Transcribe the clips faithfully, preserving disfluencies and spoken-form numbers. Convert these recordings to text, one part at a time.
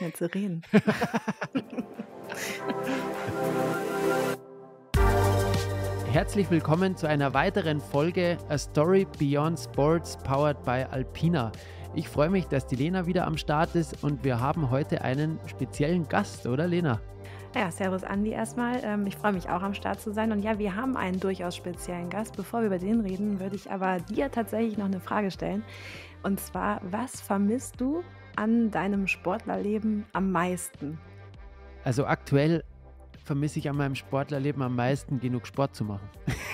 mit Sirenen. Herzlich willkommen zu einer weiteren Folge A Story Beyond Sports powered by Alpina. Ich freue mich, dass die Lena wieder am Start ist und wir haben heute einen speziellen Gast, oder Lena? Ja, servus Andi erstmal. Ähm, ich freue mich auch am Start zu sein und ja, wir haben einen durchaus speziellen Gast. Bevor wir über den reden, würde ich aber dir tatsächlich noch eine Frage stellen. Und zwar, was vermisst du an deinem Sportlerleben am meisten? Also aktuell vermisse ich an meinem Sportlerleben am meisten, genug Sport zu machen.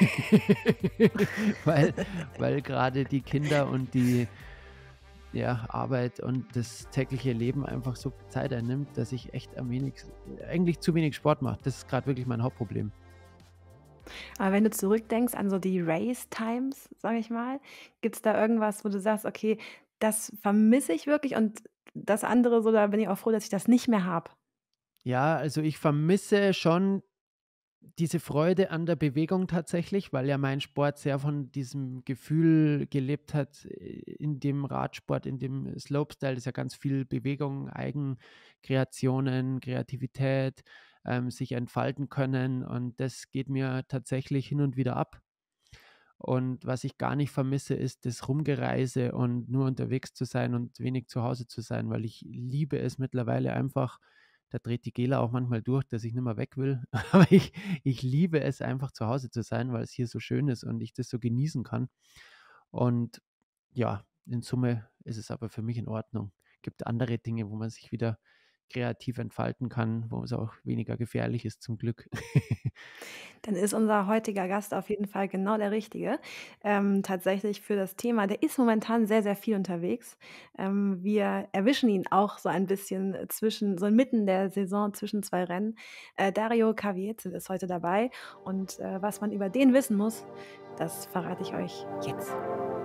weil weil gerade die Kinder und die ja, Arbeit und das tägliche Leben einfach so viel Zeit einnimmt, dass ich echt am wenigsten, eigentlich zu wenig Sport mache. Das ist gerade wirklich mein Hauptproblem. Aber wenn du zurückdenkst an so die Race Times, sage ich mal, gibt es da irgendwas, wo du sagst, okay, das vermisse ich wirklich und das andere, so, da bin ich auch froh, dass ich das nicht mehr habe. Ja, also ich vermisse schon diese Freude an der Bewegung tatsächlich, weil ja mein Sport sehr von diesem Gefühl gelebt hat, in dem Radsport, in dem Slopestyle ist ja ganz viel Bewegung, Eigenkreationen, Kreativität, ähm, sich entfalten können und das geht mir tatsächlich hin und wieder ab. Und was ich gar nicht vermisse, ist das Rumgereise und nur unterwegs zu sein und wenig zu Hause zu sein, weil ich liebe es mittlerweile einfach, da dreht die Gela auch manchmal durch, dass ich nicht mehr weg will. Aber ich, ich liebe es einfach zu Hause zu sein, weil es hier so schön ist und ich das so genießen kann. Und ja, in Summe ist es aber für mich in Ordnung. Es gibt andere Dinge, wo man sich wieder kreativ entfalten kann, wo es auch weniger gefährlich ist, zum Glück. Dann ist unser heutiger Gast auf jeden Fall genau der Richtige. Ähm, tatsächlich für das Thema. Der ist momentan sehr, sehr viel unterwegs. Ähm, wir erwischen ihn auch so ein bisschen zwischen, so inmitten der Saison zwischen zwei Rennen. Äh, Dario Kaviezel ist heute dabei und äh, was man über den wissen muss, das verrate ich euch jetzt.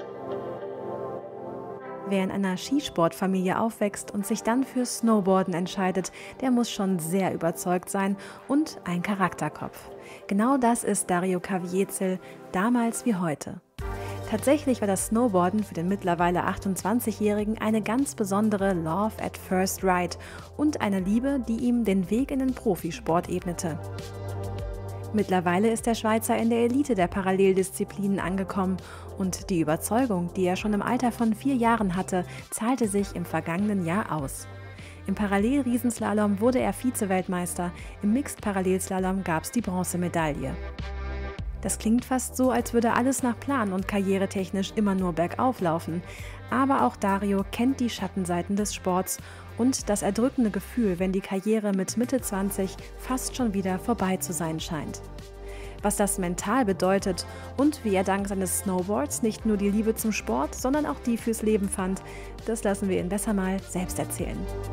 Wer in einer Skisportfamilie aufwächst und sich dann für Snowboarden entscheidet, der muss schon sehr überzeugt sein und ein Charakterkopf. Genau das ist Dario Kaviezel, damals wie heute. Tatsächlich war das Snowboarden für den mittlerweile achtundzwanzigjährigen eine ganz besondere Love at First Ride und eine Liebe, die ihm den Weg in den Profisport ebnete. Mittlerweile ist der Schweizer in der Elite der Paralleldisziplinen angekommen und die Überzeugung, die er schon im Alter von vier Jahren hatte, zahlte sich im vergangenen Jahr aus. Im Parallel-Riesenslalom wurde er Vize-Weltmeister, im Mixed-Parallelslalom gab es die Bronzemedaille. Das klingt fast so, als würde alles nach Plan und karrieretechnisch immer nur bergauf laufen. Aber auch Dario kennt die Schattenseiten des Sports und das erdrückende Gefühl, wenn die Karriere mit Mitte zwanzig fast schon wieder vorbei zu sein scheint. Was das mental bedeutet und wie er dank seines Snowboards nicht nur die Liebe zum Sport, sondern auch die fürs Leben fand, das lassen wir ihn besser mal selbst erzählen.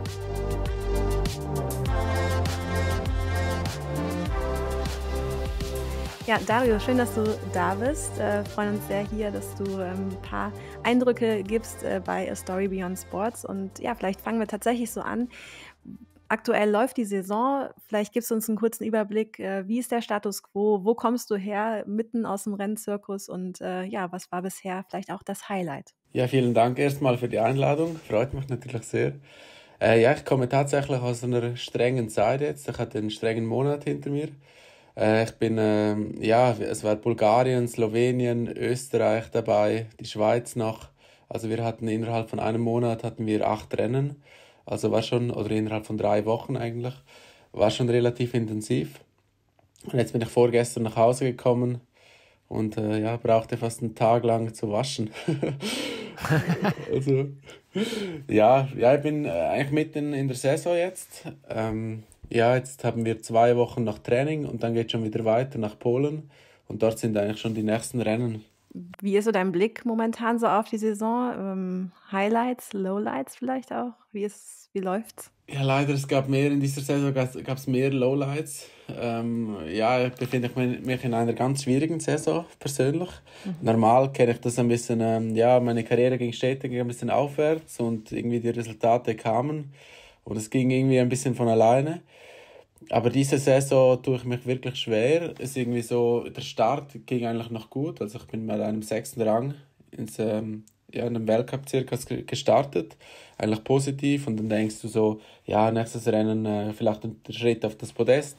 Ja, Dario, schön, dass du da bist. Wir äh, freuen uns sehr hier, dass du ähm, ein paar Eindrücke gibst äh, bei A Story Beyond Sports. Und ja, vielleicht fangen wir tatsächlich so an. Aktuell läuft die Saison. Vielleicht gibst du uns einen kurzen Überblick. Äh, wie ist der Status quo? Wo kommst du her, mitten aus dem Rennzirkus? Und äh, ja, was war bisher vielleicht auch das Highlight? Ja, vielen Dank erstmal für die Einladung. Freut mich natürlich sehr. Äh, ja, ich komme tatsächlich aus einer strengen Zeit jetzt. Ich hatte einen strengen Monat hinter mir. Äh, ich bin, äh, ja, es war Bulgarien, Slowenien, Österreich dabei, die Schweiz noch. Also wir hatten innerhalb von einem Monat hatten wir acht Rennen. Also war schon, oder innerhalb von drei Wochen eigentlich, war schon relativ intensiv. Und jetzt bin ich vorgestern nach Hause gekommen und äh, ja, brauchte fast einen Tag lang zu waschen. also, ja, ja, ich bin äh, eigentlich mitten in der Saison jetzt. Ähm, ja, jetzt haben wir zwei Wochen noch Training und dann geht es schon wieder weiter nach Polen. Und dort sind eigentlich schon die nächsten Rennen. Wie ist so dein Blick momentan so auf die Saison? Ähm, Highlights, Lowlights vielleicht auch? Wie ist, wie läuft's? Ja, leider, es gab mehr in dieser Saison, gab es mehr Lowlights. Ähm, ja, ich befinde mich in einer ganz schwierigen Saison, persönlich. Mhm. Normal kenne ich das ein bisschen, ähm, ja, meine Karriere ging stetig ein bisschen aufwärts und irgendwie die Resultate kamen und es ging irgendwie ein bisschen von alleine. Aber diese Saison tue ich mich wirklich schwer. Es ist irgendwie so, der Start ging eigentlich noch gut. Also ich bin mit einem sechsten Rang ins, ähm, ja, in einem Weltcup-Zirkus ge- gestartet, eigentlich positiv, und dann denkst du so, ja, nächstes Rennen äh, vielleicht der Schritt auf das Podest.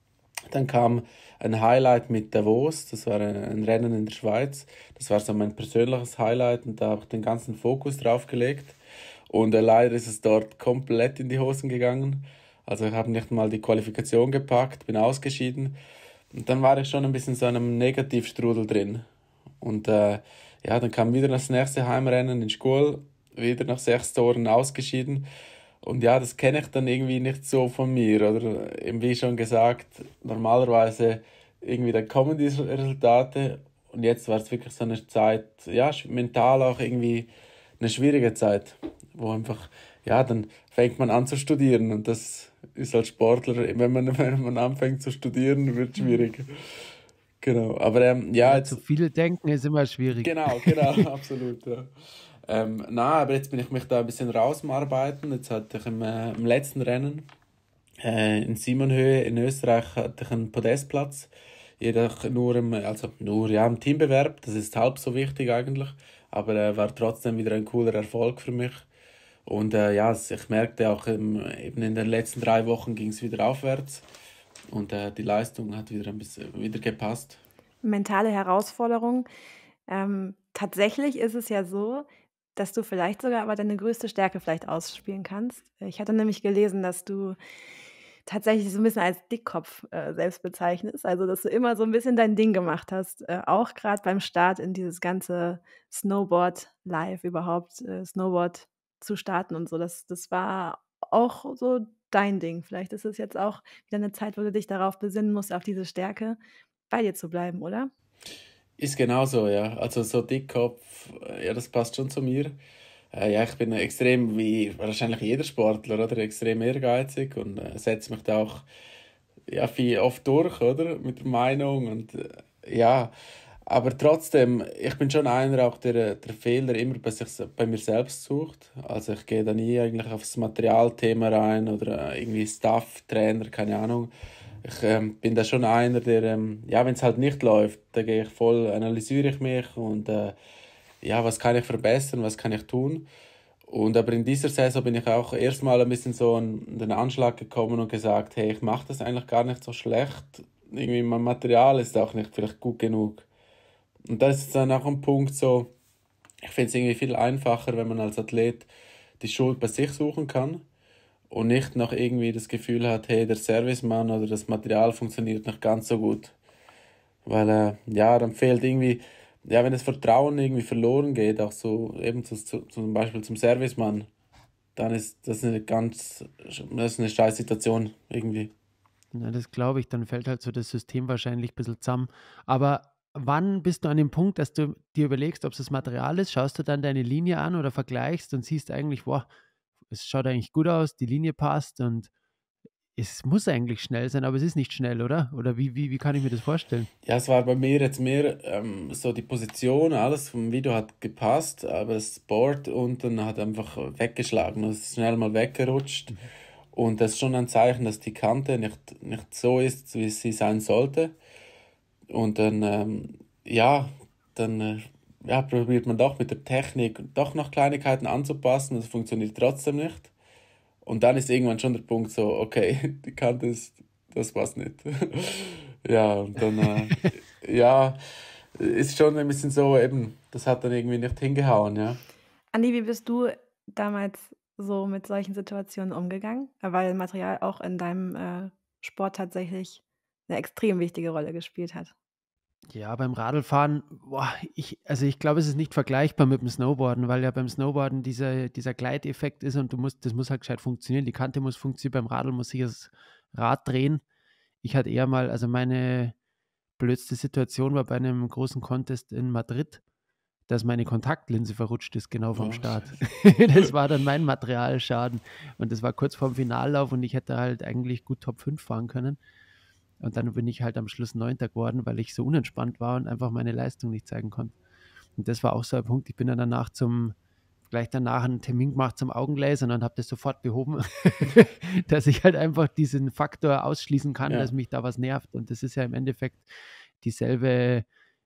Dann kam ein Highlight mit Davos, das war ein, ein Rennen in der Schweiz. Das war so mein persönliches Highlight und da habe ich den ganzen Fokus drauf gelegt. Und äh, leider ist es dort komplett in die Hosen gegangen. Also ich habe nicht mal die Qualifikation gepackt, bin ausgeschieden. Und dann war ich schon ein bisschen so in einem Negativstrudel drin. Und äh, ja, dann kam wieder das nächste Heimrennen in Schkuhl, wieder nach sechs Toren ausgeschieden. Und ja, das kenne ich dann irgendwie nicht so von mir. Oder eben wie schon gesagt, normalerweise irgendwie dann kommen diese Resultate. Und jetzt war es wirklich so eine Zeit, ja, sch- mental auch irgendwie eine schwierige Zeit, wo einfach, ja, dann fängt man an zu studieren. Und das ist als Sportler, wenn man, wenn man anfängt zu studieren, wird es Mhm. schwierig. Genau, aber ähm, ja, Ja, zu jetzt, viel denken ist immer schwierig. genau, genau, absolut. Ja. Ähm, nein, aber jetzt bin ich mich da ein bisschen raus am Arbeiten. Jetzt hatte ich im, äh, im letzten Rennen äh, in Simonhöhe in Österreich hatte ich einen Podestplatz. Jedoch nur im, also nur ja, im Teambewerb, das ist halb so wichtig eigentlich, aber äh, war trotzdem wieder ein cooler Erfolg für mich. Und äh, ja, es- ich merkte auch ähm, eben in den letzten drei Wochen ging es wieder aufwärts und äh, die Leistung hat wieder ein bisschen wieder gepasst. Mentale Herausforderung. Ähm, tatsächlich ist es ja so, dass du vielleicht sogar aber deine größte Stärke vielleicht ausspielen kannst. Ich hatte nämlich gelesen, dass du tatsächlich so ein bisschen als Dickkopf, äh, selbst bezeichnest. Also, dass du immer so ein bisschen dein Ding gemacht hast, äh, auch gerade beim Start in dieses ganze Snowboard-Life überhaupt, äh, Snowboard zu starten und so. Das das war auch so dein Ding. Vielleicht ist es jetzt auch wieder eine Zeit, wo du dich darauf besinnen musst, auf diese Stärke bei dir zu bleiben, oder? Ist genauso, ja. Also so Dickkopf, äh, ja, das passt schon zu mir. Äh, ja, ich bin extrem, wie wahrscheinlich jeder Sportler, oder? Extrem ehrgeizig und äh, setze mich da auch ja, viel oft durch, oder? Mit der Meinung und äh, ja. Aber trotzdem, ich bin schon einer, auch der, der Fehler immer bei, sich, bei mir selbst sucht. Also ich gehe da nie eigentlich aufs Materialthema rein oder äh, irgendwie Staff, Trainer, keine Ahnung. Ich ähm, bin da schon einer, der, ähm, ja, wenn es halt nicht läuft, da gehe ich voll, analysiere ich mich und äh, ja, was kann ich verbessern, was kann ich tun. Und aber in dieser Saison bin ich auch erstmal ein bisschen so an den Anschlag gekommen und gesagt, hey, ich mache das eigentlich gar nicht so schlecht. Irgendwie mein Material ist auch nicht vielleicht gut genug. Und das ist dann auch ein Punkt so, ich finde es irgendwie viel einfacher, wenn man als Athlet die Schuld bei sich suchen kann und nicht noch irgendwie das Gefühl hat, hey, der Servicemann oder das Material funktioniert nicht ganz so gut. Weil, äh, ja, dann fehlt irgendwie, ja, wenn das Vertrauen irgendwie verloren geht, auch so eben zu, zu, zum Beispiel zum Servicemann, dann ist das eine ganz, das ist eine scheiß Situation irgendwie. Ja, das glaube ich, dann fällt halt so das System wahrscheinlich ein bisschen zusammen. Aber wann bist du an dem Punkt, dass du dir überlegst, ob es das Material ist? Schaust du dann deine Linie an oder vergleichst und siehst eigentlich, boah, es schaut eigentlich gut aus, die Linie passt und es muss eigentlich schnell sein, aber es ist nicht schnell, oder? Oder wie, wie, wie kann ich mir das vorstellen? Ja, es war bei mir jetzt mehr ähm, so die Position, alles vom Video hat gepasst, aber das Board unten hat einfach weggeschlagen. Es ist schnell mal weggerutscht. Und das ist schon ein Zeichen, dass die Kante nicht, nicht so ist, wie sie sein sollte. Und dann, ähm, ja, dann äh, ja, probiert man doch mit der Technik doch noch Kleinigkeiten anzupassen. Das funktioniert trotzdem nicht. Und dann ist irgendwann schon der Punkt so, okay, die Kante ist, das passt nicht. Ja, und dann, äh, ja, ist schon ein bisschen so, eben, das hat dann irgendwie nicht hingehauen, ja. Andi, wie bist du damals so mit solchen Situationen umgegangen? Weil Material auch in deinem, äh, Sport tatsächlich eine extrem wichtige Rolle gespielt hat. Ja, beim Radlfahren, boah, ich, also ich glaube, es ist nicht vergleichbar mit dem Snowboarden, weil ja beim Snowboarden dieser, dieser Gleiteffekt ist und du musst, das muss halt gescheit funktionieren. Die Kante muss funktionieren, beim Radl muss sich das Rad drehen. Ich hatte eher mal, also meine blödste Situation war bei einem großen Contest in Madrid, dass meine Kontaktlinse verrutscht ist, genau vom Oh, Start. scheiße. Das war dann mein Materialschaden. Und das war kurz vorm Finallauf und ich hätte halt eigentlich gut Top fünf fahren können. Und dann bin ich halt am Schluss Neunter geworden, weil ich so unentspannt war und einfach meine Leistung nicht zeigen konnte. Und das war auch so ein Punkt. Ich bin dann danach zum, gleich danach einen Termin gemacht zum Augenlasern und habe das sofort behoben, dass ich halt einfach diesen Faktor ausschließen kann, dass Ja, mich da was nervt. Und das ist ja im Endeffekt dieselbe,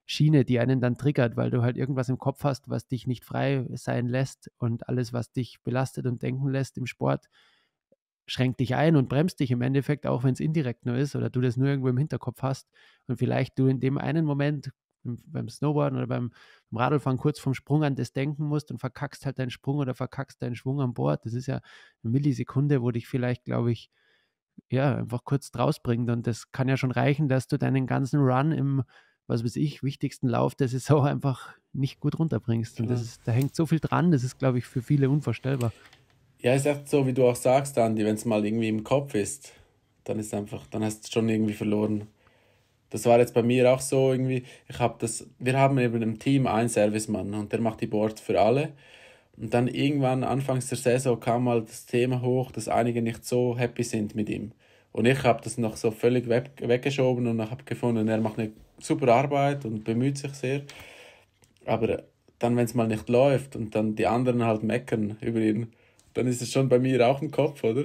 Schiene, die einen dann triggert, weil du halt irgendwas im Kopf hast, was dich nicht frei sein lässt, und alles, was dich belastet und denken lässt im Sport, schränkt dich ein und bremst dich im Endeffekt, auch wenn es indirekt nur ist oder du das nur irgendwo im Hinterkopf hast und vielleicht du in dem einen Moment beim Snowboarden oder beim, beim Radlfahren kurz vom Sprung an das denken musst und verkackst halt deinen Sprung oder verkackst deinen Schwung an Bord. Das ist ja eine Millisekunde, wo dich vielleicht, glaube ich, ja, einfach kurz draus bringt, und das kann ja schon reichen, dass du deinen ganzen Run im, was weiß ich, wichtigsten Lauf der Saison einfach nicht gut runterbringst. Und das Genau. ist, da hängt so viel dran, das ist, glaube ich, für viele unvorstellbar. Ja, ist echt so, wie du auch sagst, Andi, wenn es mal irgendwie im Kopf ist, dann ist einfach, dann hast du schon irgendwie verloren. Das war jetzt bei mir auch so irgendwie, ich habe das, wir haben eben im Team einen Servicemann und der macht die Boards für alle. Und dann irgendwann, anfangs der Saison, kam mal das Thema hoch, dass einige nicht so happy sind mit ihm. Und ich habe das noch so völlig weg, weggeschoben und habe gefunden, er macht eine super Arbeit und bemüht sich sehr. Aber dann, wenn es mal nicht läuft und dann die anderen halt meckern über ihn, dann ist es schon bei mir auch im Kopf, oder?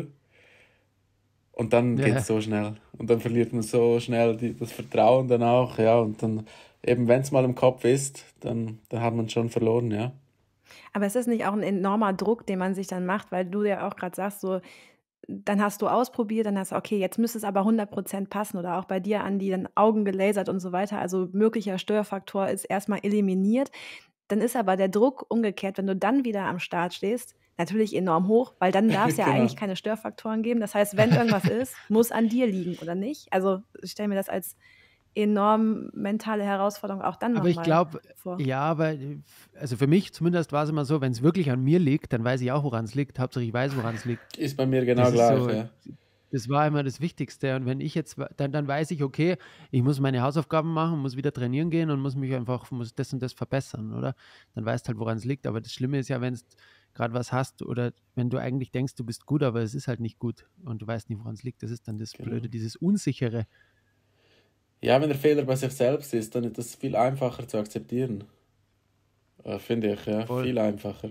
Und dann geht Ja, es so schnell. Und dann verliert man so schnell die, das Vertrauen dann auch, ja. Und dann, eben wenn es mal im Kopf ist, dann, dann hat man schon verloren, ja. Aber es ist nicht auch ein enormer Druck, den man sich dann macht, weil du ja auch gerade sagst, so, dann hast du ausprobiert, dann hast du, okay, jetzt müsste es aber hundert Prozent passen, oder auch bei dir an die dann Augen gelasert und so weiter. Also möglicher Störfaktor ist erstmal eliminiert. Dann ist aber der Druck umgekehrt, wenn du dann wieder am Start stehst, natürlich enorm hoch, weil dann darf es ja eigentlich Genau. keine Störfaktoren geben. Das heißt, wenn irgendwas ist, muss an dir liegen, oder nicht? Also ich stelle mir das als enorm mentale Herausforderung auch dann aber ich nochmal glaube, vor. ja, aber äh, also für mich zumindest war es immer so, wenn es wirklich an mir liegt, dann weiß ich auch, woran es liegt. Hauptsache ich weiß, woran es liegt. Ist bei mir genau Das ist gleich, so, ja. das war immer das Wichtigste. Und wenn ich jetzt, dann, dann weiß ich, okay, ich muss meine Hausaufgaben machen, muss wieder trainieren gehen und muss mich einfach, muss das und das verbessern, oder? Dann weißt du halt, woran es liegt. Aber das Schlimme ist ja, wenn du gerade was hast oder wenn du eigentlich denkst, du bist gut, aber es ist halt nicht gut und du weißt nicht, woran es liegt. Das ist dann das Genau. Blöde, dieses Unsichere. Ja, wenn der Fehler bei sich selbst ist, dann ist das viel einfacher zu akzeptieren. Äh, finde ich, ja. Voll. Viel einfacher.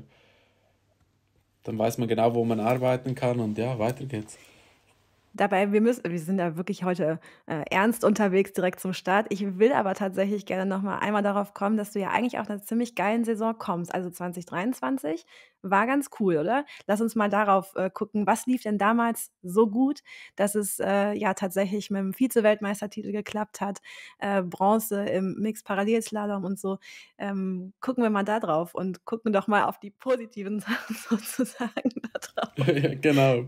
Dann weiß man genau, wo man arbeiten kann und ja, weiter geht's. Dabei, wir müssen, wir sind ja wirklich heute äh, ernst unterwegs direkt zum Start. Ich will aber tatsächlich gerne noch mal einmal darauf kommen, dass du ja eigentlich auch einer ziemlich geilen Saison kommst. Also zwanzig dreiundzwanzig war ganz cool, oder? Lass uns mal darauf äh, gucken, was lief denn damals so gut, dass es äh, ja tatsächlich mit dem Vize-Weltmeistertitel geklappt hat, äh, Bronze im Mixed-Parallelslalom und so. Ähm, gucken wir mal da drauf und gucken doch mal auf die positiven Sachen sozusagen da drauf. Ja, genau.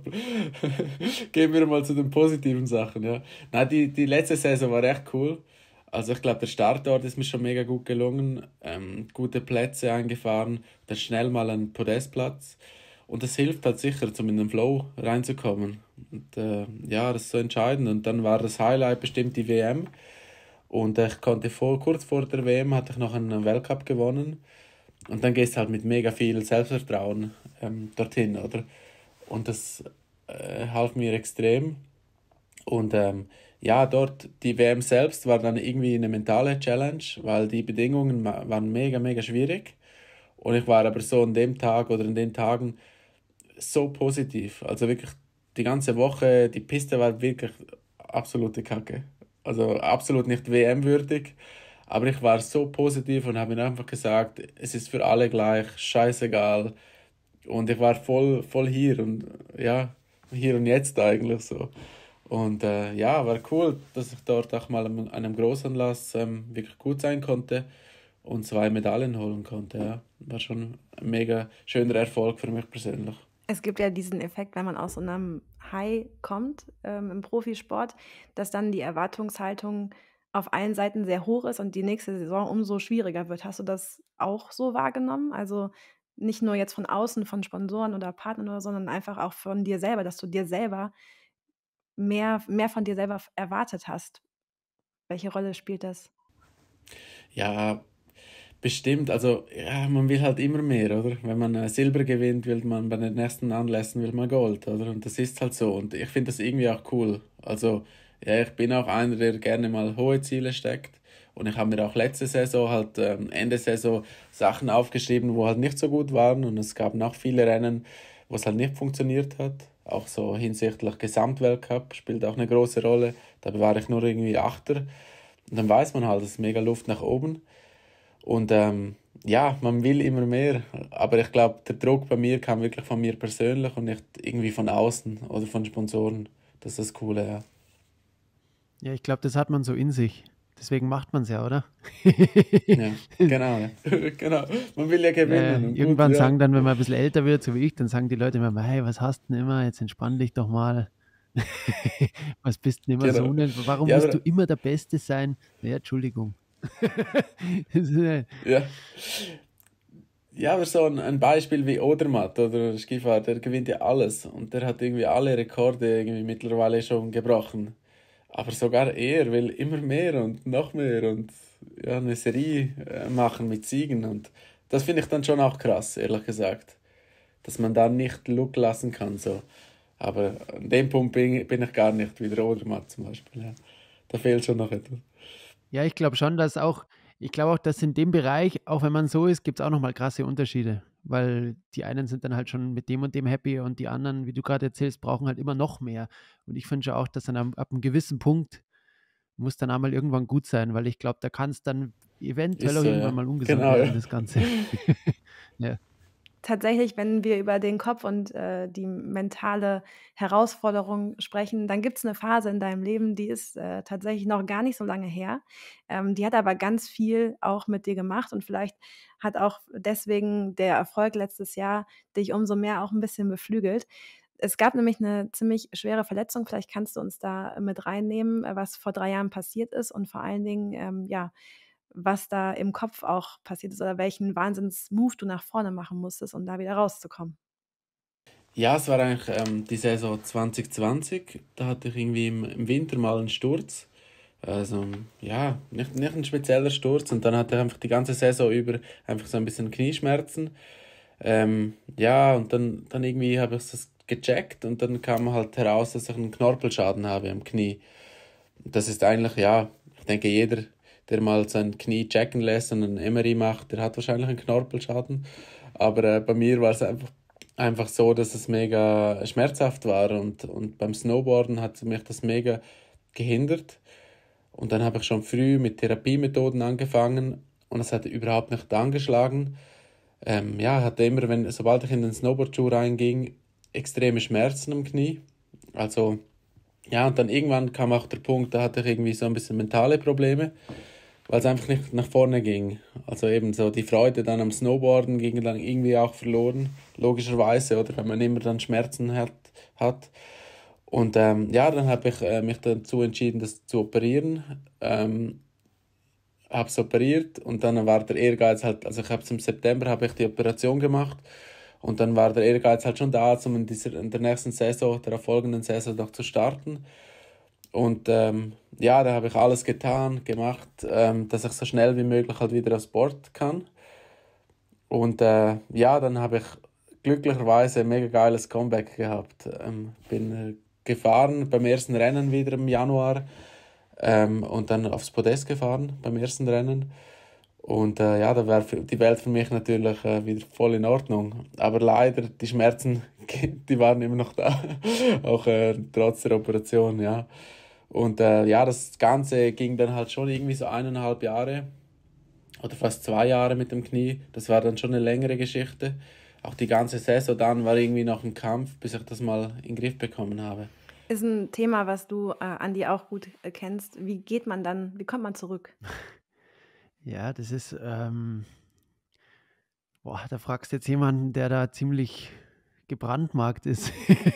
Gehen wir mal zu den positiven Sachen, ja. Nein, die, die letzte Saison war echt cool. Also ich glaube, der Startort ist mir schon mega gut gelungen. Ähm, gute Plätze eingefahren, dann schnell mal einen Podestplatz. Und das hilft halt sicher, um in den Flow reinzukommen. Und äh, ja, das ist so entscheidend. Und dann war das Highlight bestimmt die W M. Und äh, ich konnte vor, kurz vor der W M hatte ich noch einen Weltcup gewonnen. Und dann gehst du halt mit mega viel Selbstvertrauen ähm, dorthin, oder? Und das äh, half mir extrem. Und ähm, ja, dort, die W M selbst war dann irgendwie eine mentale Challenge, weil die Bedingungen ma- waren mega, mega schwierig. Und ich war aber so an dem Tag oder in den Tagen so positiv. Also wirklich die ganze Woche, die Piste war wirklich absolute Kacke. Also absolut nicht W M-würdig. Aber ich war so positiv und habe mir einfach gesagt, es ist für alle gleich, scheißegal. Und ich war voll, voll hier und ja, hier und jetzt eigentlich so. Und äh, ja, war cool, dass ich dort auch mal an einem Großanlass ähm, wirklich gut sein konnte und zwei Medaillen holen konnte. Ja. War schon ein mega schöner Erfolg für mich persönlich. Es gibt ja diesen Effekt, wenn man aus so einem High kommt ähm, im Profisport, dass dann die Erwartungshaltung auf allen Seiten sehr hoch ist und die nächste Saison umso schwieriger wird. Hast du das auch so wahrgenommen? Also nicht nur jetzt von außen, von Sponsoren oder Partnern oder so, sondern einfach auch von dir selber, dass du dir selber mehr, mehr von dir selber f- erwartet hast. Welche Rolle spielt das? Ja, bestimmt. Also ja, man will halt immer mehr, oder? Wenn man äh, Silber gewinnt, will man bei den nächsten Anlässen will man Gold, oder? Und das ist halt so. Und ich finde das irgendwie auch cool. Also ja, ich bin auch einer, der gerne mal hohe Ziele steckt. Und ich habe mir auch letzte Saison halt ähm, Ende Saison Sachen aufgeschrieben, wo halt nicht so gut waren. Und es gab noch viele Rennen, wo es halt nicht funktioniert hat. Auch so hinsichtlich Gesamtweltcup spielt auch eine große Rolle. Da war ich nur irgendwie Achter. Und dann weiß man halt, es ist mega Luft nach oben. Und ähm, ja, man will immer mehr. Aber ich glaube, der Druck bei mir kam wirklich von mir persönlich und nicht irgendwie von außen oder von Sponsoren. Das ist das Coole, ja. Ja, ich glaube, das hat man so in sich. Deswegen macht man es ja, oder? Ja, genau, ja. Genau. Man will ja Ja, gewinnen und gut, irgendwann ja. sagen dann, wenn man ein bisschen älter wird, so wie ich, dann sagen die Leute immer, hey, was hast du denn immer? Jetzt entspann dich doch mal. Was bist du denn immer so? Genau. Ne? Warum Ja, musst du aber immer der Beste sein? Ja, Entschuldigung. Das ist, äh, ja. Ja, aber so ein, ein Beispiel wie Odermatt oder der Skifahrer, der gewinnt ja alles und der hat irgendwie alle Rekorde irgendwie mittlerweile schon gebrochen. Aber sogar er will immer mehr und noch mehr und ja, eine Serie äh, machen mit Siegen und das finde ich dann schon auch krass, ehrlich gesagt, dass man da nicht Look lassen kann so. Aber an dem Punkt bin, bin ich gar nicht wie der Odermatt zum Beispiel. Ja. Da fehlt schon noch etwas. ja, ich glaube schon, dass auch, ich glaube auch, dass in dem Bereich, auch wenn man so ist, gibt es auch nochmal krasse Unterschiede. Weil die einen sind dann halt schon mit dem und dem happy und die anderen, wie du gerade erzählst, brauchen halt immer noch mehr. Und ich finde schon auch, dass dann ab, ab einem gewissen Punkt muss dann einmal irgendwann gut sein, weil ich glaube, da kann es dann eventuell Ist auch so, irgendwann ja. mal ungesund Genau, werden, ja. das Ganze. Ja. Tatsächlich, wenn wir über den Kopf und äh, die mentale Herausforderung sprechen, dann gibt es eine Phase in deinem Leben, die ist äh, tatsächlich noch gar nicht so lange her. Ähm, die hat aber ganz viel auch mit dir gemacht und vielleicht hat auch deswegen der Erfolg letztes Jahr dich umso mehr auch ein bisschen beflügelt. Es gab nämlich eine ziemlich schwere Verletzung, vielleicht kannst du uns da mit reinnehmen, äh, was vor drei Jahren passiert ist und vor allen Dingen, ähm, ja, was da im Kopf auch passiert ist oder welchen Wahnsinns-Move du nach vorne machen musstest, um da wieder rauszukommen. Ja, es war eigentlich ähm, die Saison zwanzig zwanzig. Da hatte ich irgendwie im, im Winter mal einen Sturz. Also, ja, nicht, nicht ein spezieller Sturz. Und dann hatte ich einfach die ganze Saison über einfach so ein bisschen Knieschmerzen. Ähm, ja, und dann, dann irgendwie habe ich das gecheckt und dann kam halt heraus, dass ich einen Knorpelschaden habe am Knie. Das ist eigentlich, ja, ich denke, jeder, der mal sein Knie checken lässt und ein M R I macht, der hat wahrscheinlich einen Knorpelschaden. Aber äh, bei mir war es einfach, einfach so, dass es mega schmerzhaft war und, und beim Snowboarden hat mich das mega gehindert. Und dann habe ich schon früh mit Therapiemethoden angefangen und es hat überhaupt nicht angeschlagen. Ähm, ja, hatte immer, wenn, sobald ich in den Snowboardschuh reinging, extreme Schmerzen am Knie. Also ja, und dann irgendwann kam auch der Punkt, da hatte ich irgendwie so ein bisschen mentale Probleme, weil es einfach nicht nach vorne ging. Also eben so die Freude dann am Snowboarden ging dann irgendwie auch verloren, logischerweise, oder wenn man immer dann Schmerzen hat. hat. Und ähm, ja, dann habe ich äh, mich dazu entschieden, das zu operieren. Ähm, habe es operiert und dann war der Ehrgeiz halt, also ich habe es im September habe ich die Operation gemacht und dann war der Ehrgeiz halt schon da, um in, dieser, in der nächsten Saison, der folgenden Saison noch zu starten. Und ähm, ja, da habe ich alles getan, gemacht, ähm, dass ich so schnell wie möglich halt wieder aufs Board kann. Und äh, ja, dann habe ich glücklicherweise ein mega geiles Comeback gehabt. Ähm, bin äh, gefahren beim ersten Rennen wieder im Januar ähm, und dann aufs Podest gefahren beim ersten Rennen. Und äh, ja, da wäre die Welt für mich natürlich äh, wieder voll in Ordnung. Aber leider, die Schmerzen, die waren immer noch da, auch äh, trotz der Operation, ja. Und äh, ja, das Ganze ging dann halt schon irgendwie so eineinhalb Jahre oder fast zwei Jahre mit dem Knie. Das war dann schon eine längere Geschichte. Auch die ganze Saison dann war irgendwie noch ein Kampf, bis ich das mal in den Griff bekommen habe. Ist ein Thema, was du, äh, Andi, auch gut äh, kennst. Wie geht man dann, wie kommt man zurück? Ja, das ist, ähm, boah, da fragst du jetzt jemanden, der da ziemlich gebrandmarkt ist.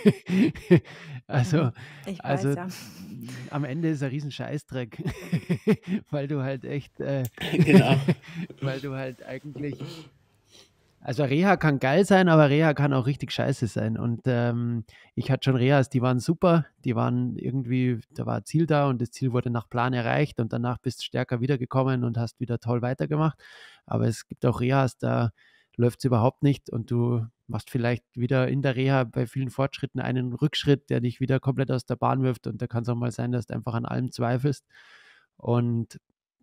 Also, Mhm. Ich also weiß, ja. m, am Ende ist ein riesen Scheißdreck, weil du halt echt, äh, Genau. weil du halt eigentlich, also Reha kann geil sein, aber Reha kann auch richtig scheiße sein. Und ähm, ich hatte schon Rehas, die waren super, die waren irgendwie, da war ein Ziel da und das Ziel wurde nach Plan erreicht und danach bist du stärker wiedergekommen und hast wieder toll weitergemacht. Aber es gibt auch Rehas, da läuft es überhaupt nicht und du machst vielleicht wieder in der Reha bei vielen Fortschritten einen Rückschritt, der dich wieder komplett aus der Bahn wirft und da kann es auch mal sein, dass du einfach an allem zweifelst. Und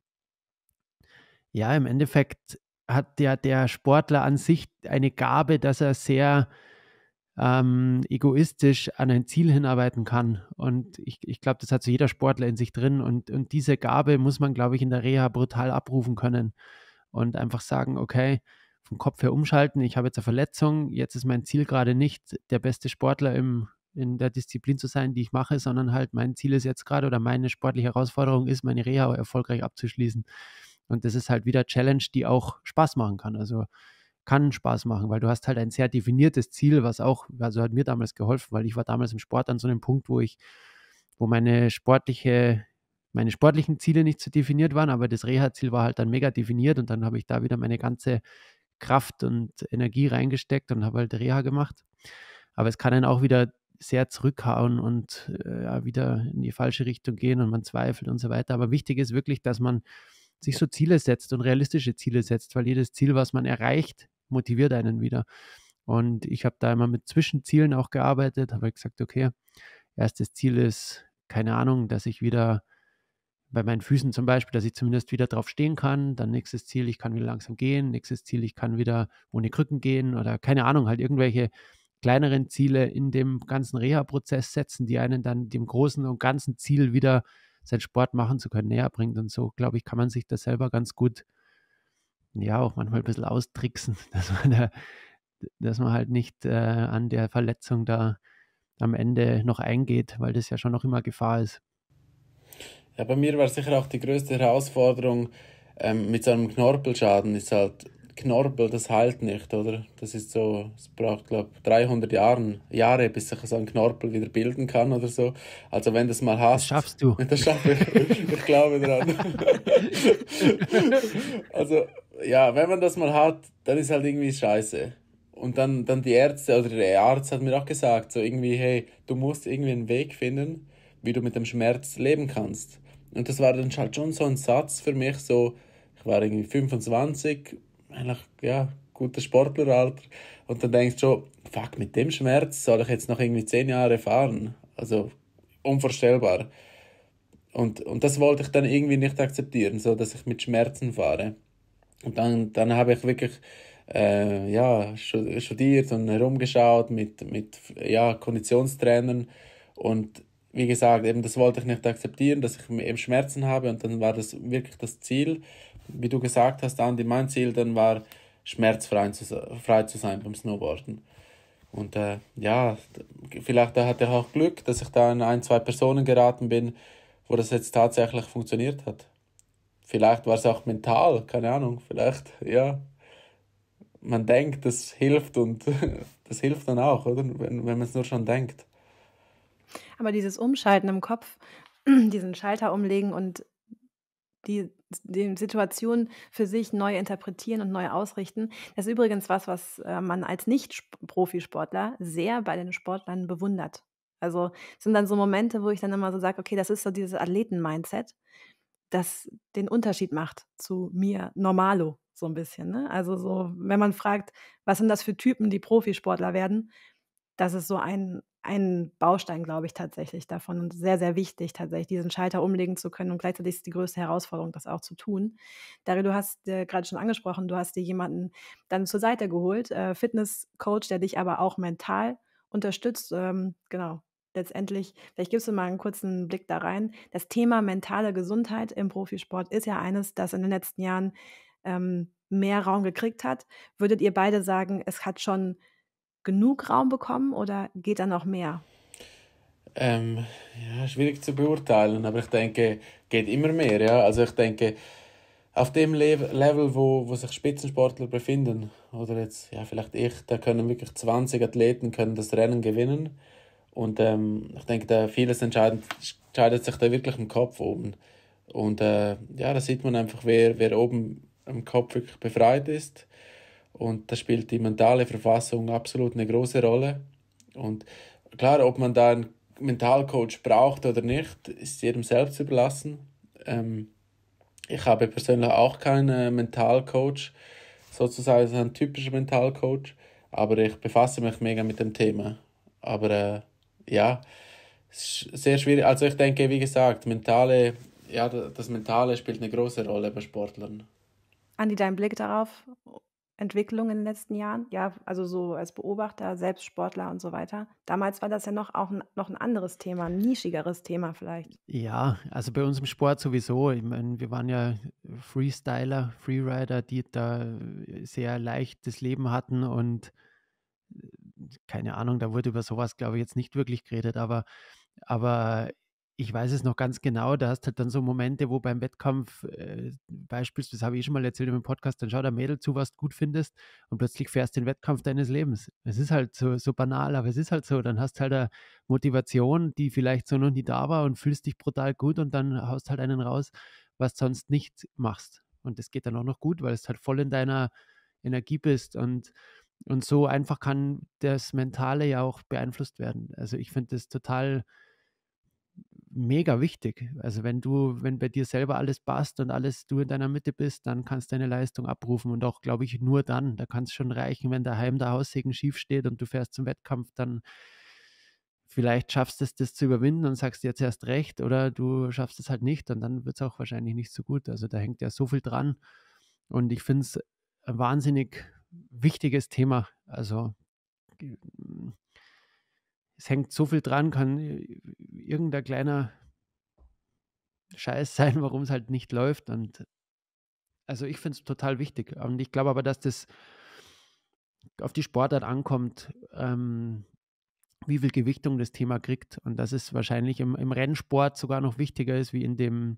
ja, im Endeffekt hat der, der Sportler an sich eine Gabe, dass er sehr ähm, egoistisch an ein Ziel hinarbeiten kann. Und ich, ich glaube, das hat so jeder Sportler in sich drin. Und, und diese Gabe muss man, glaube ich, in der Reha brutal abrufen können und einfach sagen, okay, vom Kopf her umschalten, ich habe jetzt eine Verletzung, jetzt ist mein Ziel gerade nicht, der beste Sportler im, in der Disziplin zu sein, die ich mache, sondern halt mein Ziel ist jetzt gerade oder meine sportliche Herausforderung ist, meine Reha erfolgreich abzuschließen. Und das ist halt wieder Challenge, die auch Spaß machen kann. Also kann Spaß machen, weil du hast halt ein sehr definiertes Ziel, was auch, also hat mir damals geholfen, weil ich war damals im Sport an so einem Punkt, wo ich, wo meine sportliche, meine sportlichen Ziele nicht so definiert waren, aber das Reha-Ziel war halt dann mega definiert und dann habe ich da wieder meine ganze Kraft und Energie reingesteckt und habe halt Reha gemacht. Aber es kann dann auch wieder sehr zurückhauen und äh, ja, wieder in die falsche Richtung gehen und man zweifelt und so weiter. Aber wichtig ist wirklich, dass man sich so Ziele setzt und realistische Ziele setzt, weil jedes Ziel, was man erreicht, motiviert einen wieder. Und ich habe da immer mit Zwischenzielen auch gearbeitet, habe gesagt, okay, erstes Ziel ist, keine Ahnung, dass ich wieder bei meinen Füßen zum Beispiel, dass ich zumindest wieder drauf stehen kann. Dann nächstes Ziel, ich kann wieder langsam gehen. Nächstes Ziel, ich kann wieder ohne Krücken gehen oder keine Ahnung, halt irgendwelche kleineren Ziele in dem ganzen Reha-Prozess setzen, die einen dann dem großen und ganzen Ziel wieder seinen Sport machen zu können, näher bringt. Und so, glaube ich, kann man sich das selber ganz gut, ja, auch manchmal ein bisschen austricksen, dass man, da, dass man halt nicht äh, an der Verletzung da am Ende noch eingeht, weil das ja schon noch immer Gefahr ist. Ja, bei mir war sicher auch die größte Herausforderung ähm, mit so einem Knorpelschaden, ist halt, Knorpel, das heilt nicht, oder? Das ist so, es braucht, glaube ich, dreihundert Jahren, Jahre, bis sich so ein Knorpel wieder bilden kann oder so. Also wenn du es mal Das hast, schaffst du. das schaffe ich, ich glaube dran. Also, ja, wenn man das mal hat, dann ist halt irgendwie scheiße. Und dann, dann die Ärzte oder der Arzt hat mir auch gesagt, so irgendwie, hey, du musst irgendwie einen Weg finden, wie du mit dem Schmerz leben kannst. Und das war dann halt schon so ein Satz für mich, so, ich war irgendwie fünfundzwanzig, eigentlich, ja, gutes Sportleralter. Und dann denkst du schon, fuck, mit dem Schmerz soll ich jetzt noch irgendwie zehn Jahre fahren? Also, unvorstellbar. Und, und das wollte ich dann irgendwie nicht akzeptieren, so dass ich mit Schmerzen fahre. Und dann, dann habe ich wirklich äh, ja, studiert und herumgeschaut mit, mit ja, Konditionstrainern. Und wie gesagt, eben das wollte ich nicht akzeptieren, dass ich eben Schmerzen habe. Und dann war das wirklich das Ziel. Wie du gesagt hast, Andi, mein Ziel dann war, schmerzfrei zu, frei zu sein beim Snowboarden. Und äh, ja, vielleicht da hatte ich auch Glück, dass ich da in ein, zwei Personen geraten bin, wo das jetzt tatsächlich funktioniert hat. Vielleicht war es auch mental, keine Ahnung, vielleicht, ja. Man denkt, das hilft und das hilft dann auch, oder? Wenn, wenn man es nur schon denkt. Aber dieses Umschalten im Kopf, diesen Schalter umlegen und die, die Situation für sich neu interpretieren und neu ausrichten, das ist übrigens was, was äh, man als Nicht-Profisportler sehr bei den Sportlern bewundert. Also es sind dann so Momente, wo ich dann immer so sage, okay, das ist so dieses Athleten-Mindset, das den Unterschied macht zu mir Normalo, so ein bisschen. Ne? Also so, wenn man fragt, was sind das für Typen, die Profisportler werden, das ist so ein, ein Baustein, glaube ich, tatsächlich davon und sehr, sehr wichtig, tatsächlich diesen Schalter umlegen zu können und gleichzeitig ist die größte Herausforderung, das auch zu tun. Dario, du hast äh, gerade schon angesprochen, du hast dir jemanden dann zur Seite geholt, äh, Fitnesscoach, der dich aber auch mental unterstützt. Ähm, genau, letztendlich, vielleicht gibst du mal einen kurzen Blick da rein. Das Thema mentale Gesundheit im Profisport ist ja eines, das in den letzten Jahren ähm, mehr Raum gekriegt hat. Würdet ihr beide sagen, es hat schon genug Raum bekommen oder geht da noch mehr? Ähm, ja, schwierig zu beurteilen, aber ich denke, geht immer mehr, ja. Also ich denke, auf dem Le- Level, wo, wo sich Spitzensportler befinden, oder jetzt, ja, vielleicht ich, da können wirklich zwanzig Athleten können das Rennen gewinnen. Und ähm, ich denke, da vieles entscheidet, entscheidet sich da wirklich im Kopf oben. Und äh, ja, da sieht man einfach, wer, wer oben im Kopf wirklich befreit ist. Und da spielt die mentale Verfassung absolut eine große Rolle. Und klar, ob man da einen Mentalcoach braucht oder nicht, ist jedem selbst überlassen. Ähm, ich habe persönlich auch keinen äh, Mentalcoach, sozusagen ein typischer Mentalcoach, aber ich befasse mich mega mit dem Thema. Aber äh, ja, es ist sehr schwierig. Also ich denke, wie gesagt, mentale, ja, das Mentale spielt eine große Rolle bei Sportlern. Andi, dein Blick darauf? Entwicklung in den letzten Jahren? Ja, also so als Beobachter, selbst Sportler und so weiter. Damals war das ja noch auch 'n noch 'n anderes Thema, 'n nischigeres Thema vielleicht. Ja, also bei uns im Sport sowieso. Ich meine, wir waren ja Freestyler, Freerider, die da äh, sehr leichtes Leben hatten und äh, keine Ahnung, da wurde über sowas, glaube ich, jetzt nicht wirklich geredet, aber aber ich weiß es noch ganz genau, da hast halt dann so Momente, wo beim Wettkampf, äh, beispielsweise, das habe ich eh schon mal erzählt in meinem Podcast, dann schaut ein Mädel zu, was du gut findest und plötzlich fährst den Wettkampf deines Lebens. Es ist halt so so banal, aber es ist halt so. Dann hast halt eine Motivation, die vielleicht so noch nie da war und fühlst dich brutal gut und dann haust halt einen raus, was du sonst nicht machst. Und das geht dann auch noch gut, weil es halt voll in deiner Energie bist und und so einfach kann das Mentale ja auch beeinflusst werden. Also, ich finde das total mega wichtig. Also, wenn du wenn bei dir selber alles passt und alles du in deiner Mitte bist, dann kannst du deine Leistung abrufen und auch, glaube ich, nur dann. Da kann es schon reichen, wenn daheim der Haussegen schief steht und du fährst zum Wettkampf, dann vielleicht schaffst du es, das zu überwinden und sagst jetzt erst recht oder du schaffst es halt nicht und dann wird es auch wahrscheinlich nicht so gut. Also, da hängt ja so viel dran und ich finde es ein wahnsinnig wichtiges Thema. Also, g hm, es hängt so viel dran, kann i irgendein kleiner Scheiß sein, warum es halt nicht läuft und also, ich finde es total wichtig und ich glaube aber, dass das auf die Sportart ankommt, ähm, wie viel Gewichtung das Thema kriegt und dass es wahrscheinlich im im Rennsport sogar noch wichtiger ist wie in dem,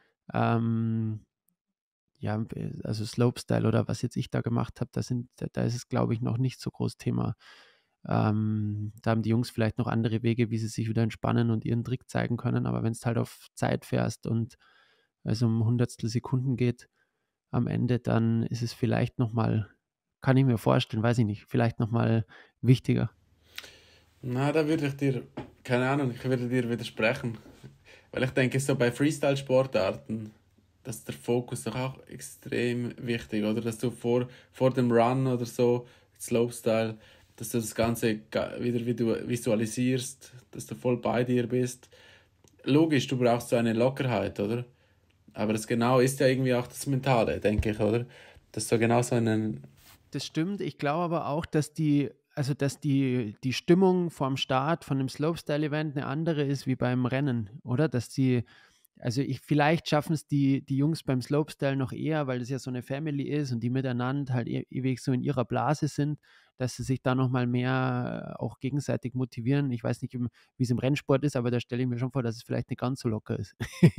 ähm, ja, b also Slopestyle oder was jetzt ich da gemacht habe, da sind da da ist es, glaube ich, noch nicht so groß Thema. Ähm, da haben die Jungs vielleicht noch andere Wege, wie sie sich wieder entspannen und ihren Trick zeigen können, aber wenn wenn's halt auf Zeit fährst und es um Hundertstel Sekunden geht am Ende, dann ist es vielleicht noch mal kann ich mir vorstellen, weiß ich nicht, vielleicht noch mal wichtiger. Na, da würde ich dir, keine Ahnung, ich würde dir widersprechen. Weil ich denke, so bei Freestyle-Sportarten, dass der Fokus doch auch extrem wichtig, oder? Dass du vor, vor dem Run oder so, Slopestyle, dass du das Ganze ga- wieder vidu- visualisierst, dass du voll bei dir bist. Logisch, du brauchst so eine Lockerheit, oder? Aber das genau ist ja irgendwie auch das Mentale, denke ich, oder? Dass du genau so einen... Das stimmt. Ich glaube aber auch, dass die also, dass die die Stimmung vorm Start von 'nem Slopestyle-Event 'ne andere ist wie beim Rennen, oder? Dass die also, ich vielleicht schaffen's die die Jungs beim Slopestyle noch eher, weil das ja so 'ne Family ist und die miteinander halt e ewig so in ihrer Blase sind, dass sie sich da noch mal mehr auch gegenseitig motivieren. Ich weiß nicht, im wie's im Rennsport ist, aber da stelle ich mir schon vor, dass es vielleicht nicht ganz so locker ist.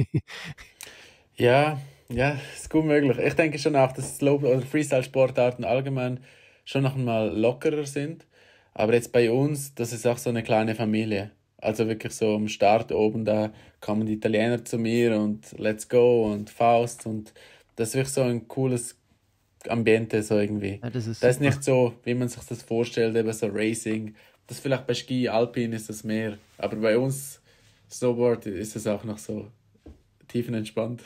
Ja, ja, ist gut möglich. Ich denke schon auch, dass Slow- oder Freestyle-Sportarten allgemein schon noch mal lockerer sind. Aber jetzt bei uns, das ist auch so eine kleine Familie. Also wirklich so am Start oben, da kommen die Italiener zu mir und Let's Go und Faust und das ist wirklich so ein cooles Ambiente so irgendwie. Ja, das ist Da ist super. nicht so, wie man sich das vorstellt, eben so Racing. Das vielleicht bei Ski, Alpin ist das mehr. Aber bei uns Snowboard ist es auch noch so tiefenentspannt.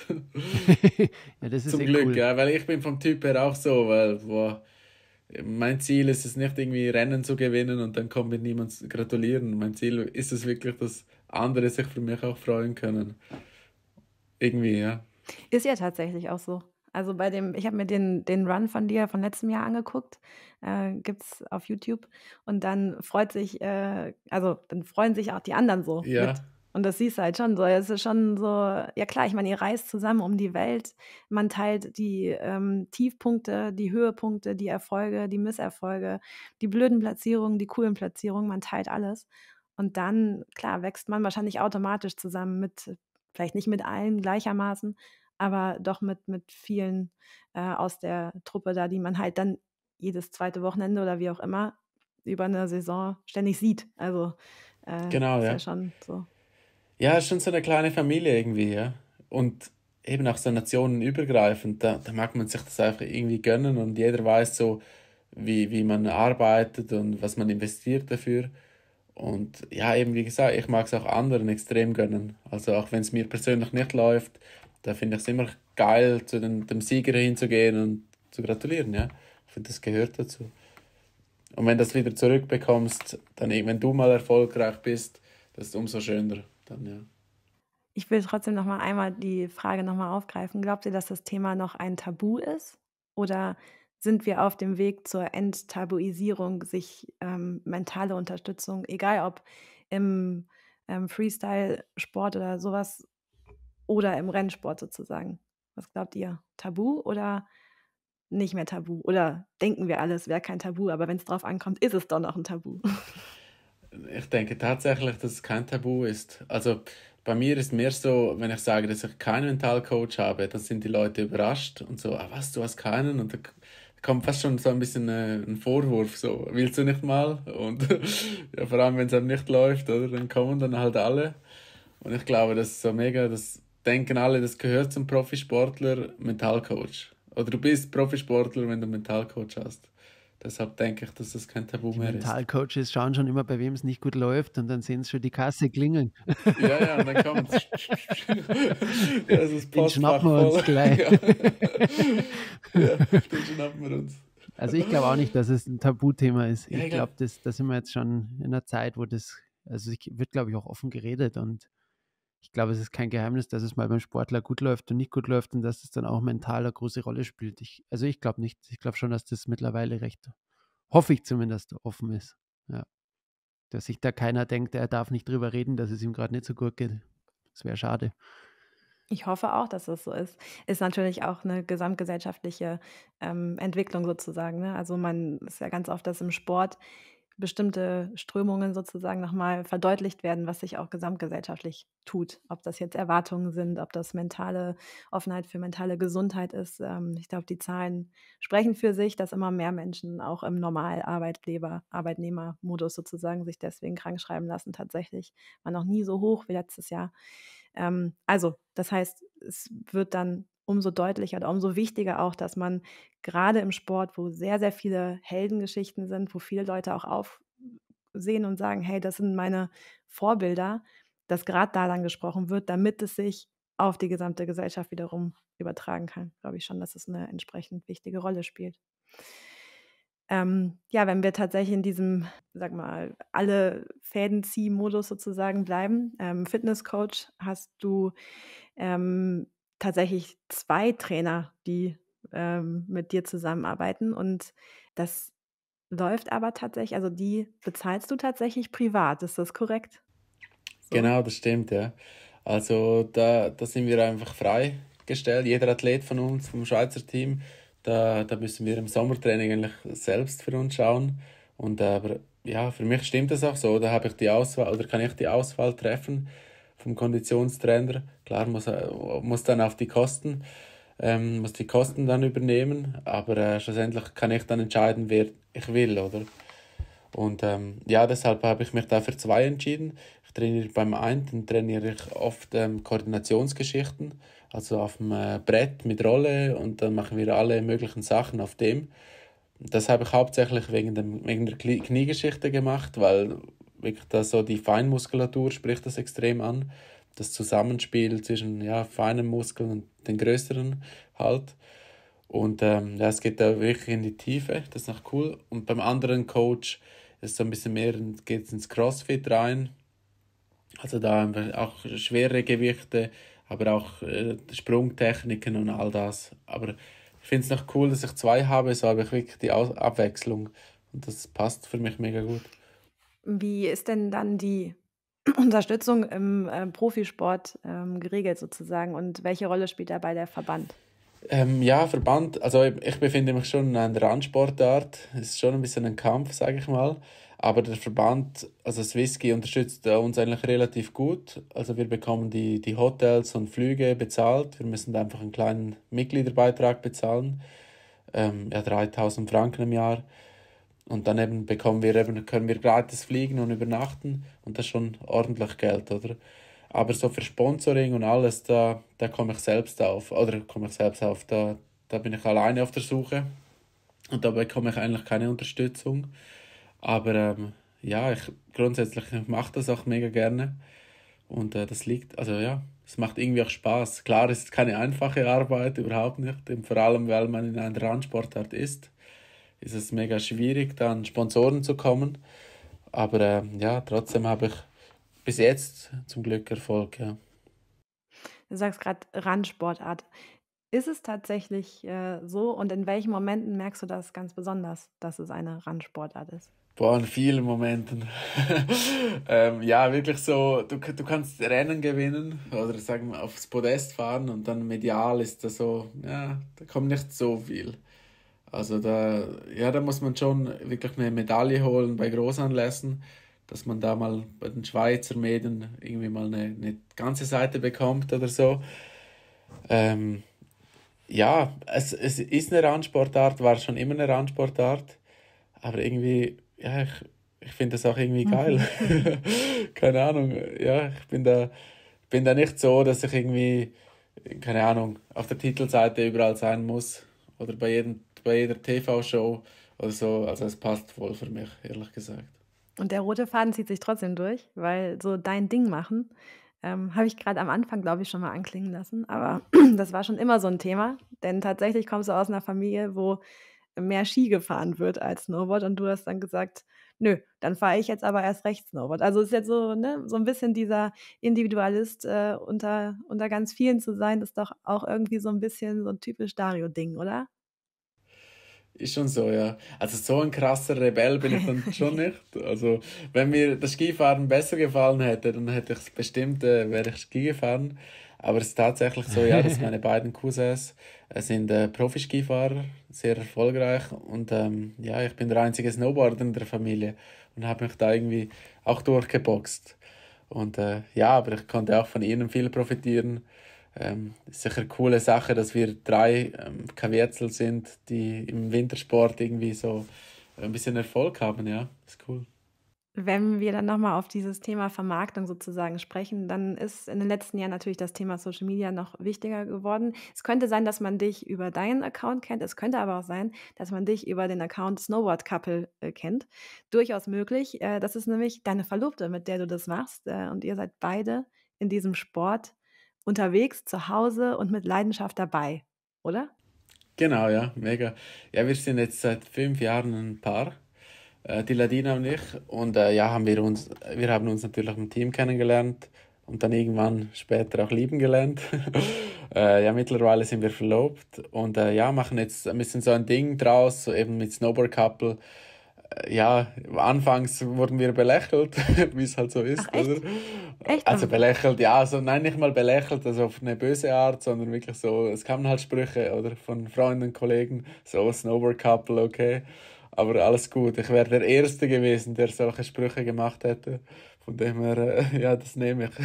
Ja, das ist Zum eh Glück, cool. ja, weil ich bin vom Typ her auch so, weil boah, mein Ziel ist es nicht irgendwie Rennen zu gewinnen und dann kommt mir niemand zu gratulieren. Mein Ziel ist es wirklich, dass andere sich für mich auch freuen können. Irgendwie, ja. Ist ja tatsächlich auch so. Also, bei dem ich habe mir den den Run von dir von letztem Jahr angeguckt, äh, gibt's auf YouTube und dann freut sich äh, also, dann freuen sich auch die anderen so mit. Ja, Und das siehst du halt schon so. Es ist schon so ja klar, ich meine, ihr reist zusammen um die Welt. Man teilt die, ähm, Tiefpunkte, die Höhepunkte, die Erfolge, die Misserfolge, die blöden Platzierungen, die coolen Platzierungen, man teilt alles. Und dann, klar, wächst man wahrscheinlich automatisch zusammen mit vielleicht nicht mit allen gleichermaßen, aber doch mit mit vielen, äh, aus der Truppe da, die man halt dann jedes zweite Wochenende oder wie auch immer über 'ne Saison ständig sieht. Also, äh, genau, ist ja ja. schon so. Ja, ist schon so eine kleine Familie irgendwie, ja. Und eben auch so nationenübergreifend, da, da mag man sich das einfach irgendwie gönnen und jeder weiß so, wie, wie man arbeitet und was man investiert dafür. Und ja, eben wie gesagt, ich mag es auch anderen extrem gönnen. Also auch wenn es mir persönlich nicht läuft, da finde ich es immer geil, zu den, dem Sieger hinzugehen und zu gratulieren, ja. Ich finde, das gehört dazu. Und wenn du das wieder zurückbekommst, dann, eh, wenn du mal erfolgreich bist, das ist umso schöner. Dann, ja. Ich will trotzdem noch mal einmal die Frage noch mal aufgreifen. Glaubt ihr, dass das Thema noch ein Tabu ist? Oder sind wir auf dem Weg zur Enttabuisierung, sich ähm, mentale Unterstützung, egal ob im ähm, Freestyle-Sport oder sowas oder im Rennsport sozusagen. Was glaubt ihr? Tabu oder nicht mehr tabu? Oder denken wir alles wäre kein Tabu, aber wenn es drauf ankommt, ist es doch noch ein Tabu? Ich denke tatsächlich, dass es kein Tabu ist. Also bei mir ist mehr so, wenn ich sage, dass ich keinen Mentalcoach habe, dann sind die Leute überrascht und so, ah, was, du hast keinen? Und da k- kommt fast schon so ein bisschen äh, ein Vorwurf, so, willst du nicht mal? Und ja, vor allem, wenn es einem nicht läuft, oder, dann kommen dann halt alle. Und ich glaube, das ist so mega, das denken alle, das gehört zum Profisportler, Mentalcoach. Oder du bist Profisportler, wenn du einen Mentalcoach hast. Deshalb denke ich, dass das kein Tabu Die mehr ist. Mentalcoaches schauen schon immer, bei wem es nicht gut läuft und dann sehen sie schon die Kasse klingeln. Ja, ja, und dann kommt ja, es ist das Den Postfach schnappen wir uns voll. gleich. Ja. Ja, den schnappen wir uns. Also ich glaube auch nicht, dass es ein Tabuthema ist. Ja, Ich ich glaube, glaube, das, da sind wir jetzt schon in einer Zeit, wo das, also ich, wird, glaube ich, auch offen geredet und ich glaube, es ist kein Geheimnis, dass es mal beim Sportler gut läuft und nicht gut läuft und dass es dann auch mental eine große Rolle spielt. Ich, also ich glaube nicht. Ich glaube schon, dass das mittlerweile recht, hoffe ich zumindest, offen ist. Ja. Dass sich da keiner denkt, er darf nicht drüber reden, dass es ihm gerade nicht so gut geht. Das wäre schade. Ich hoffe auch, dass das so ist. Ist natürlich auch eine gesamtgesellschaftliche ähm, Entwicklung sozusagen, ne? Also, man ist ja ganz oft, dass im Sport bestimmte Strömungen sozusagen noch mal verdeutlicht werden, was sich auch gesamtgesellschaftlich tut. Ob das jetzt Erwartungen sind, ob das mentale Offenheit für mentale Gesundheit ist. Ähm, ich glaube, die Zahlen sprechen für sich, dass immer mehr Menschen auch im Normal-Arbeitgeber Arbeitnehmermodus sozusagen sich deswegen krankschreiben lassen tatsächlich. War noch nie so hoch wie letztes Jahr. Ähm, also, das heißt, es wird dann umso deutlicher oder umso wichtiger auch, dass man gerade im Sport, wo sehr, sehr viele Heldengeschichten sind, wo viele Leute auch aufsehen und sagen: „Hey, das sind meine Vorbilder“, dass gerade da dann gesprochen wird, damit es sich auf die gesamte Gesellschaft wiederum übertragen kann. Glaube ich schon, dass es eine entsprechend wichtige Rolle spielt. Ähm, ja, wenn wir tatsächlich in diesem, sag mal, alle Fäden ziehen Modus sozusagen bleiben, ähm, Fitnesscoach, hast du ähm, tatsächlich zwei Trainer, die ähm, mit dir zusammenarbeiten und das läuft aber tatsächlich, also die bezahlst du tatsächlich privat, ist das korrekt? So? genau, das stimmt, ja. Also da, da sind wir einfach freigestellt. Jeder Athlet von uns, vom Schweizer Team, da, da müssen wir im Sommertraining eigentlich selbst für uns schauen. Und äh, aber ja, für mich stimmt das auch so. Da habe ich die Auswahl oder kann ich die Auswahl treffen vom Konditionstrainer. Klar, muss, er- muss dann auf die Kosten, ähm, muss die Kosten dann übernehmen, aber äh, schlussendlich kann ich dann entscheiden, wer ich will, oder? Und ähm, ja, deshalb habe ich mich da für zwei entschieden. Ich trainiere beim einen, dann trainiere ich oft ähm, Koordinationsgeschichten, also auf dem äh, Brett mit Rolle und dann machen wir alle möglichen Sachen auf dem. Das habe ich hauptsächlich wegen, dem, wegen der Knie- Kniegeschichte gemacht, weil wirklich da so die Feinmuskulatur spricht das extrem an. Das Zusammenspiel zwischen ja, feinen Muskeln und den größeren halt. Und ähm, ja, es geht da wirklich in die Tiefe, das ist noch cool. Und beim anderen Coach ist so ein bisschen mehr, geht es ins CrossFit rein. Also da haben wir auch schwere Gewichte, aber auch äh, Sprungtechniken und all das. Aber ich finde es noch cool, dass ich zwei habe, so habe ich wirklich die Aus Abwechslung. Und das passt für mich mega gut. Wie ist denn dann die Unterstützung im äh, Profisport ähm, geregelt sozusagen und welche Rolle spielt dabei der Verband? Ähm, ja, Verband, also ich ich befinde mich schon in einer Randsportart. Es ist schon ein bisschen ein Kampf, sage ich mal. Aber der Verband, also Swissky, unterstützt äh, uns eigentlich relativ gut. Also wir bekommen die, die Hotels und Flüge bezahlt. Wir müssen da einfach einen kleinen Mitgliederbeitrag bezahlen. Ähm, ja, dreitausend Franken im Jahr. Und dann eben bekommen wir eben, können wir gratis fliegen und übernachten. Und das ist schon ordentlich Geld, oder? Aber so für Sponsoring und alles, da, da komme ich selbst auf. Oder komme ich selbst auf, da, da bin ich alleine auf der Suche. Und da bekomme ich eigentlich keine Unterstützung. Aber ähm, ja, ich grundsätzlich ich mache das auch mega gerne. Und äh, das liegt, also ja, es macht irgendwie auch Spaß. Klar, es ist keine einfache Arbeit, überhaupt nicht. Und vor allem, weil man in einer Randsportart ist, ist es mega schwierig, da an Sponsoren zu kommen. Aber ähm, ja, trotzdem habe ich bis jetzt zum Glück Erfolg, ja. Du sagst gerade Randsportart. Ist es tatsächlich äh, so und in welchen Momenten merkst du das ganz besonders, dass es eine Randsportart ist? Boah, in vielen Momenten. ähm, ja, wirklich so, du, du kannst Rennen gewinnen oder sagen wir aufs Podest fahren und dann medial ist da so, ja, da kommt nicht so viel. Also da, ja, da muss man schon wirklich eine Medaille holen bei Großanlässen, dass man da mal bei den Schweizer Medien irgendwie mal eine, eine ganze Seite bekommt oder so. Ähm, ja, es, es ist eine Randsportart, war schon immer eine Randsportart, aber irgendwie, ja, ich, ich finde das auch irgendwie geil. Keine Ahnung, ja, ich bin da, bin da nicht so, dass ich irgendwie, keine Ahnung, auf der Titelseite überall sein muss oder bei jedem, bei jeder T V-Show oder so. Also es passt voll für mich, ehrlich gesagt. Und der rote Faden zieht sich trotzdem durch, weil so dein Ding machen, ähm, habe ich gerade am Anfang, glaube ich, schon mal anklingen lassen. Aber das war schon immer so ein Thema, denn tatsächlich kommst du aus einer Familie, wo mehr Ski gefahren wird als Snowboard und du hast dann gesagt, nö, dann fahre ich jetzt aber erst recht Snowboard. Also ist jetzt so, ne, so ein bisschen dieser Individualist äh, unter, unter ganz vielen zu sein, ist doch auch irgendwie so ein bisschen so ein typisch Dario-Ding, oder? Ist schon so, ja. Also so ein krasser Rebell bin ich dann schon nicht. Also wenn mir das Skifahren besser gefallen hätte, dann hätte ich es bestimmt, äh, wäre ich Ski gefahren. Aber es ist tatsächlich so, ja, dass meine beiden Cousins äh, sind äh, Profiskifahrer, sehr erfolgreich. Und ähm, ja, ich bin der einzige Snowboarder in der Familie und habe mich da irgendwie auch durchgeboxt. Und äh, ja, aber ich konnte auch von ihnen viel profitieren. Ähm, ist sicher eine coole Sache, dass wir drei ähm, Kavietzel sind, die im Wintersport irgendwie so ein bisschen Erfolg haben, ja. Ist cool. Wenn wir dann nochmal auf dieses Thema Vermarktung sozusagen sprechen, dann ist in den letzten Jahren natürlich das Thema Social Media noch wichtiger geworden. Es könnte sein, dass man dich über deinen Account kennt. Es könnte aber auch sein, dass man dich über den Account Snowboard Couple äh, kennt. Durchaus möglich. Äh, das ist nämlich deine Verlobte, mit der du das machst. Äh, und ihr seid beide in diesem Sport unterwegs, zu Hause und mit Leidenschaft dabei, oder? Genau, ja, mega. Ja, wir sind jetzt seit fünf Jahren ein Paar, äh, die Ladina und ich. Und äh, ja, haben wir uns, wir haben uns natürlich im Team kennengelernt und dann irgendwann später auch lieben gelernt. äh, ja, mittlerweile sind wir verlobt und äh, ja, machen jetzt ein bisschen so ein Ding draus, so eben mit Snowboard Couple. Ja, anfangs wurden wir belächelt, wie es halt so Ach, ist, oder? echt? Echt? Also belächelt, ja, also nein, nicht mal belächelt, also auf eine böse Art, sondern wirklich so, es kamen halt Sprüche, oder, von Freunden, Kollegen, so Snowboard Couple, okay, aber alles gut. Ich wäre der Erste gewesen, der solche Sprüche gemacht hätte, von dem her, äh, ja, das nehme ich.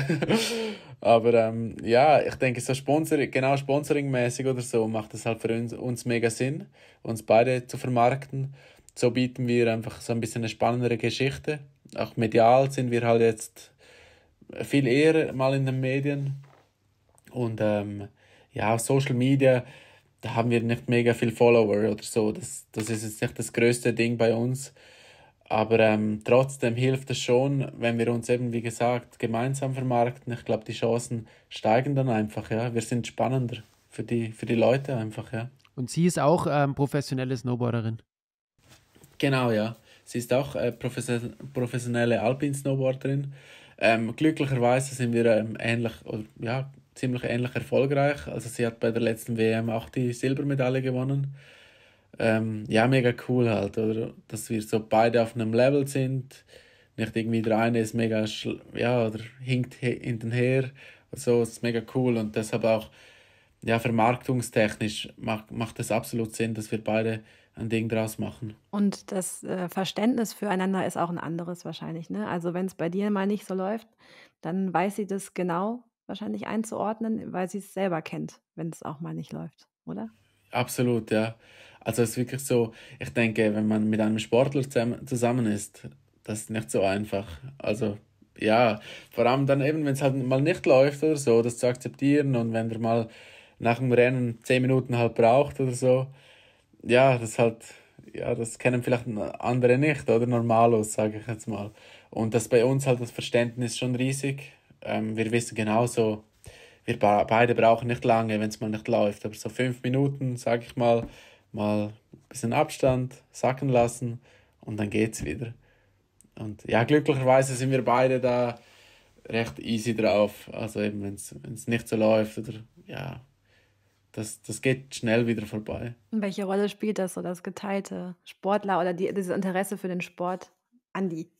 Aber ähm, ja, ich denke, so Sponsoring, genau Sponsoring-mäßig oder so, macht es halt für uns, uns mega Sinn, uns beide zu vermarkten. So bieten wir einfach so ein bisschen eine spannendere Geschichte. Auch medial sind wir halt jetzt viel eher mal in den Medien. Und ähm, ja, auf Social Media, da haben wir nicht mega viel Follower oder so. Das, das ist jetzt nicht das größte Ding bei uns. Aber ähm, trotzdem hilft es schon, wenn wir uns eben, wie gesagt, gemeinsam vermarkten. Ich glaube, die Chancen steigen dann einfach, ja. Wir sind spannender für die, für die Leute einfach, ja. Und sie ist auch ähm, professionelle Snowboarderin. Genau, ja. Sie ist auch äh, profession professionelle Alpin-Snowboarderin. Ähm, glücklicherweise sind wir ähm, ähnlich, oder, ja, ziemlich ähnlich erfolgreich. Also sie hat bei der letzten W M auch die Silbermedaille gewonnen. Ähm, ja, mega cool halt, oder? Dass wir so beide auf einem Level sind. Nicht irgendwie der eine ist mega, schl- ja, oder hinkt he- hinten her. So ist mega cool und deshalb auch, ja, vermarktungstechnisch macht, macht es absolut Sinn, dass wir beide ein Ding draus machen. Und das, äh, Verständnis füreinander ist auch ein anderes wahrscheinlich, ne? Also, wenn es bei dir mal nicht so läuft, dann weiß sie das genau wahrscheinlich einzuordnen, weil sie es selber kennt, wenn es auch mal nicht läuft, oder? Absolut, ja. Also es ist wirklich so, ich denke, wenn man mit einem Sportler zusammen zusammen ist, das ist nicht so einfach. Also ja, vor allem dann eben, wenn es halt mal nicht läuft oder so, das zu akzeptieren und wenn der mal nach dem Rennen zehn Minuten halt braucht oder so, ja, das halt, ja, das kennen vielleicht andere nicht, oder Normalos, sage ich jetzt mal. Und das bei uns halt das Verständnis schon riesig. Ähm, wir wissen genauso, wir ba- beide brauchen nicht lange, wenn es mal nicht läuft, aber so fünf Minuten, sage ich mal, mal ein bisschen Abstand sacken lassen und dann geht's wieder. Und ja, glücklicherweise sind wir beide da recht easy drauf. Also eben, wenn es nicht so läuft oder ja, das, das geht schnell wieder vorbei. Und welche Rolle spielt das so, das geteilte Sportler oder die, dieses Interesse für den Sport? Andi.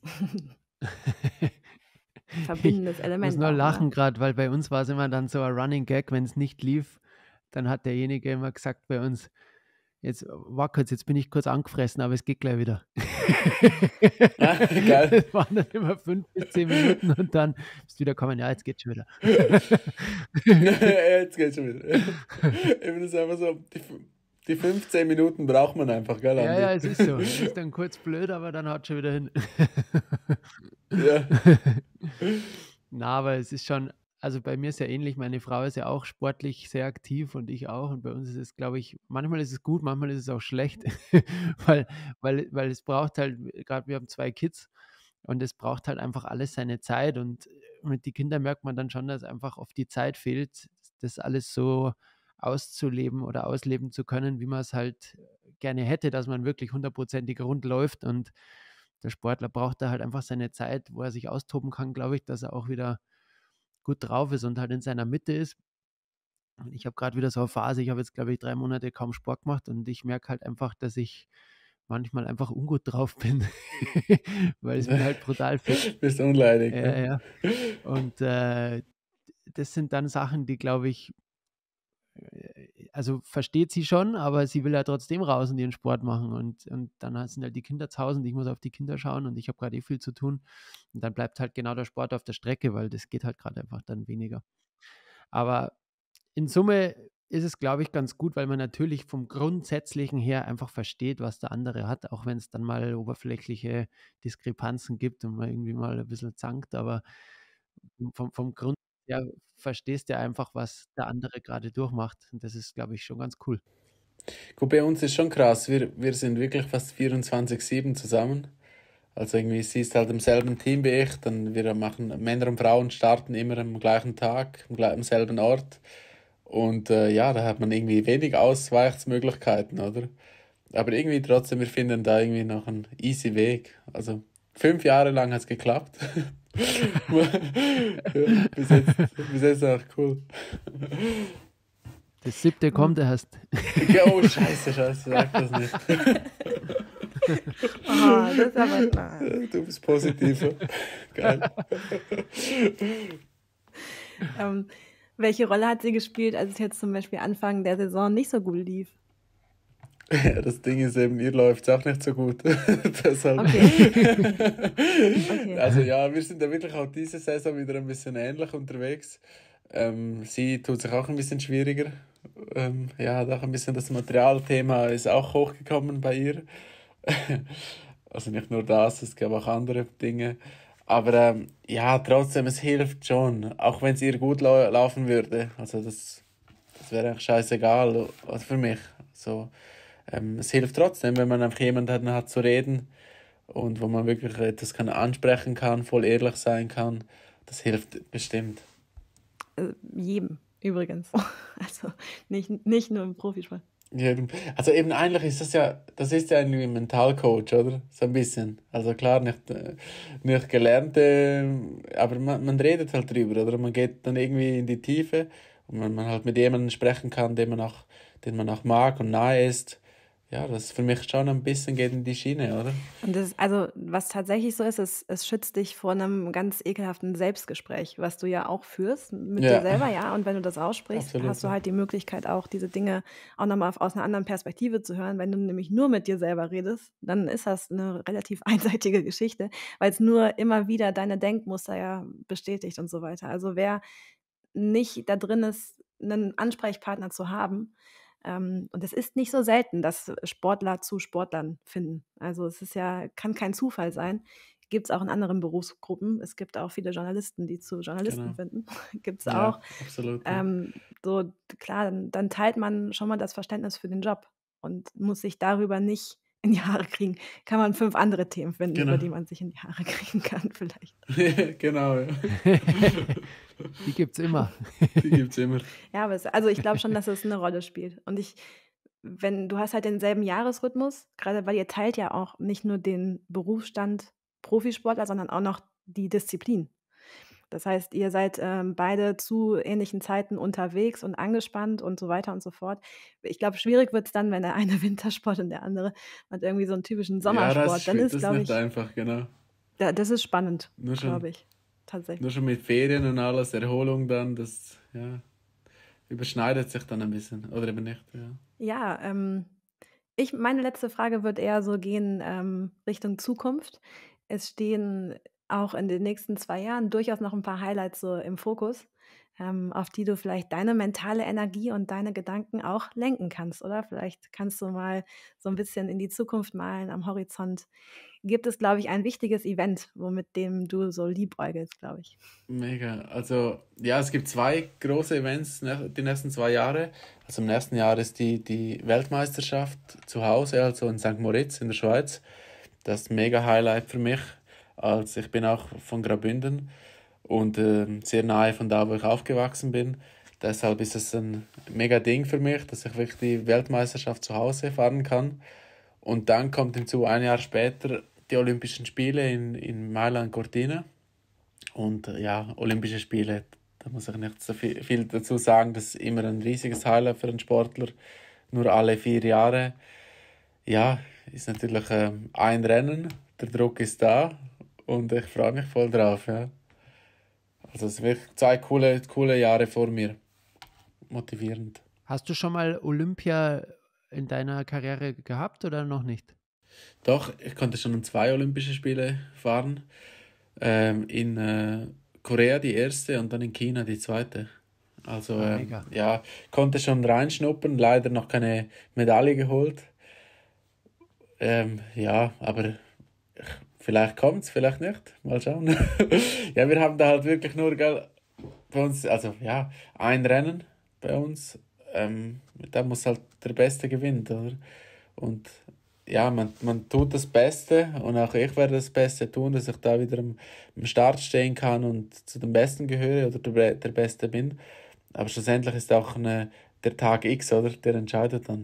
Ich Verbindendes muss Element nur auch, lachen oder? gerade, weil bei uns war es immer dann so ein Running Gag, wenn es nicht lief, dann hat derjenige immer gesagt bei uns, jetzt wackert jetzt bin ich kurz angefressen, aber es geht gleich wieder. Ah, geil. Das waren dann immer fünf bis zehn Minuten und dann bist du wieder kommen, ja, jetzt geht's schon wieder. Jetzt geht's schon wieder. Eben, das ist einfach so, die, die fünfzehn Minuten braucht man einfach, gell, Ja, Andi? ja, es ist so. Es ist dann kurz blöd, aber dann haut schon wieder hin. Ja. Na, aber es ist schon, also bei mir ist ja ähnlich, meine Frau ist ja auch sportlich sehr aktiv und ich auch. Und bei uns ist es, glaube ich, manchmal ist es gut, manchmal ist es auch schlecht, weil, weil, weil es braucht halt, gerade wir haben zwei Kids und es braucht halt einfach alles seine Zeit. Und mit den Kindern merkt man dann schon, dass einfach oft die Zeit fehlt, das alles so auszuleben oder ausleben zu können, wie man es halt gerne hätte, dass man wirklich hundertprozentig rund läuft. Und der Sportler braucht da halt einfach seine Zeit, wo er sich austoben kann, glaube ich, dass er auch wieder gut drauf ist und halt in seiner Mitte ist. Und ich habe gerade wieder so eine Phase, ich habe jetzt, glaube ich, drei Monate kaum Sport gemacht und ich merke halt einfach, dass ich manchmal einfach ungut drauf bin, weil es mir halt brutal fehlt. Bist unleidig, Ja, gell? ja. Und äh, das sind dann Sachen, die, glaube ich, äh, also versteht sie schon, aber sie will ja trotzdem raus und ihren Sport machen. Und, und dann sind halt die Kinder zu Hause und ich muss auf die Kinder schauen und ich habe gerade eh viel zu tun. Und dann bleibt halt genau der Sport auf der Strecke, weil das geht halt gerade einfach dann weniger. Aber in Summe ist es, glaube ich, ganz gut, weil man natürlich vom Grundsätzlichen her einfach versteht, was der andere hat, auch wenn es dann mal oberflächliche Diskrepanzen gibt und man irgendwie mal ein bisschen zankt, aber vom, vom Grund her verstehst du einfach, was der andere gerade durchmacht. Und das ist, glaube ich, schon ganz cool. Gut, bei uns ist schon krass, wir, wir sind wirklich fast vierundzwanzig sieben zusammen. Also irgendwie, sie ist halt im selben Team wie ich, dann wir machen, Männer und Frauen starten immer am gleichen Tag, am, gleich- am selben Ort. Und äh, ja, da hat man irgendwie wenig Ausweichsmöglichkeiten, oder? Aber irgendwie trotzdem, wir finden da irgendwie noch einen easy Weg. Also fünf Jahre lang hat es geklappt. Ja, bis jetzt, bis jetzt auch cool. Das siebte kommt erst. Ja, oh, scheiße, scheiße, sag das nicht. Oh, das ist aber klar. Du bist positiver. Geil. Ähm, welche Rolle hat sie gespielt, als es jetzt zum Beispiel Anfang der Saison nicht so gut lief? Ja, das Ding ist eben, ihr läuft es auch nicht so gut. Deshalb. Okay. Okay. Also ja, wir sind da wirklich auch diese Saison wieder ein bisschen ähnlich unterwegs. Ähm, sie tut sich auch ein bisschen schwieriger. Ähm, ja, hat auch ein bisschen das Materialthema ist auch hochgekommen bei ihr. Also nicht nur das, es gab auch andere Dinge. Aber ähm, ja, trotzdem, es hilft schon, auch wenn es ihr gut lau laufen würde. Also das, das wäre eigentlich scheißegal, also für mich. So, ähm, es hilft trotzdem, wenn man einfach jemanden hat zu reden und wo man wirklich etwas kann ansprechen kann, voll ehrlich sein kann. Das hilft bestimmt. Äh, jedem übrigens. Also nicht, nicht nur im Profisport. Jedem. Also eben eigentlich ist das ja, das ist ja irgendwie ein Mentalcoach, oder? So ein bisschen. Also klar, nicht, äh, nicht gelernte, aber man, man redet halt drüber, oder? Man geht dann irgendwie in die Tiefe und wenn man halt mit jemandem sprechen kann, den man auch, den man auch mag und nahe ist. Ja, das für mich schon ein bisschen geht in die Schiene, oder? Und das, also, was tatsächlich so ist, es, es schützt dich vor einem ganz ekelhaften Selbstgespräch, was du ja auch führst mit dir Ja, selber, ja. Und wenn du das aussprichst, absolut. hast du Ja. halt die Möglichkeit, auch diese Dinge auch nochmal aus einer anderen Perspektive zu hören. Wenn du nämlich nur mit dir selber redest, dann ist das eine relativ einseitige Geschichte, weil es nur immer wieder deine Denkmuster ja bestätigt und so weiter. Also wer nicht da drin ist, einen Ansprechpartner zu haben, ähm, und es ist nicht so selten, dass Sportler zu Sportlern finden. Also es ist ja, kann kein Zufall sein. Gibt es auch in anderen Berufsgruppen. Es gibt auch viele Journalisten, die zu Journalisten Genau. finden. Gibt es Ja, auch. absolut. Ja. Ähm, so, klar, dann, dann teilt man schon mal das Verständnis für den Job und muss sich darüber nicht in die Haare kriegen. Kann man fünf andere Themen finden, Genau. über die man sich in die Haare kriegen kann, vielleicht. Genau, ja. Die gibt es immer. Die gibt es immer. Ja, aber es, also ich glaube schon, dass es eine Rolle spielt. Und ich, wenn du hast halt denselben Jahresrhythmus, gerade weil ihr teilt ja auch nicht nur den Berufsstand Profisportler, sondern auch noch die Disziplin. Das heißt, ihr seid ähm, beide zu ähnlichen Zeiten unterwegs und angespannt und so weiter und so fort. Ich glaube, schwierig wird es dann, wenn der eine Wintersport und der andere hat irgendwie so einen typischen Ja, das ist, Sommersport. Dann schwi- ist, das ist glaube nicht ich, einfach, genau. da, das ist spannend, Nur schon, glaube ich, nur tatsächlich. schon mit Ferien und alles, Erholung dann, das ja, überschneidet sich dann ein bisschen. Oder eben nicht, ja. Ja, ähm, ich, meine letzte Frage wird eher so gehen ähm, Richtung Zukunft. Es stehen auch in den nächsten zwei Jahren durchaus noch ein paar Highlights so im Fokus, ähm, auf die du vielleicht deine mentale Energie und deine Gedanken auch lenken kannst, oder? Vielleicht kannst du mal so ein bisschen in die Zukunft malen am Horizont. Gibt es, glaube ich, ein wichtiges Event, womit dem du so liebäugelst, glaube ich. Mega. Also, ja, es gibt zwei große Events ne- die nächsten zwei Jahre. Also im nächsten Jahr ist die, die Weltmeisterschaft zu Hause, also in Sankt Moritz in der Schweiz. Das ist ein mega Highlight für mich. Also ich bin auch von Graubünden und ähm, sehr nahe von da, wo ich aufgewachsen bin. Deshalb ist es ein mega Ding für mich, dass ich wirklich die Weltmeisterschaft zu Hause fahren kann. Und dann kommt hinzu, ein Jahr später, die Olympischen Spiele in, in Mailand Cortina. Und äh, ja, Olympische Spiele, da muss ich nicht so viel, viel dazu sagen, das ist immer ein riesiges Highlight für einen Sportler. Nur alle vier Jahre. Ja, ist natürlich ähm, ein Rennen, der Druck ist da und ich freue mich voll drauf. Ja. Also es sind wirklich zwei coole, coole Jahre vor mir. Motivierend. Hast du schon mal Olympia in deiner Karriere gehabt oder noch nicht? Doch, ich konnte schon in zwei Olympische Spiele fahren. Ähm, in äh, Korea die erste und dann in China die zweite. Also Ah, ähm, mega. ja, konnte schon reinschnuppern, leider noch keine Medaille geholt. Ähm, ja, aber vielleicht kommt's, vielleicht nicht. Mal schauen. Ja, wir haben da halt wirklich nur, gell, bei uns, also ja, ein Rennen bei uns. Ähm, da muss halt der Beste gewinnen, oder? Und ja, man, man tut das Beste und auch ich werde das Beste tun, dass ich da wieder am, am Start stehen kann und zu den Besten gehöre oder der, Be- der Beste bin. Aber schlussendlich ist auch eine, der Tag X, oder? Der entscheidet dann.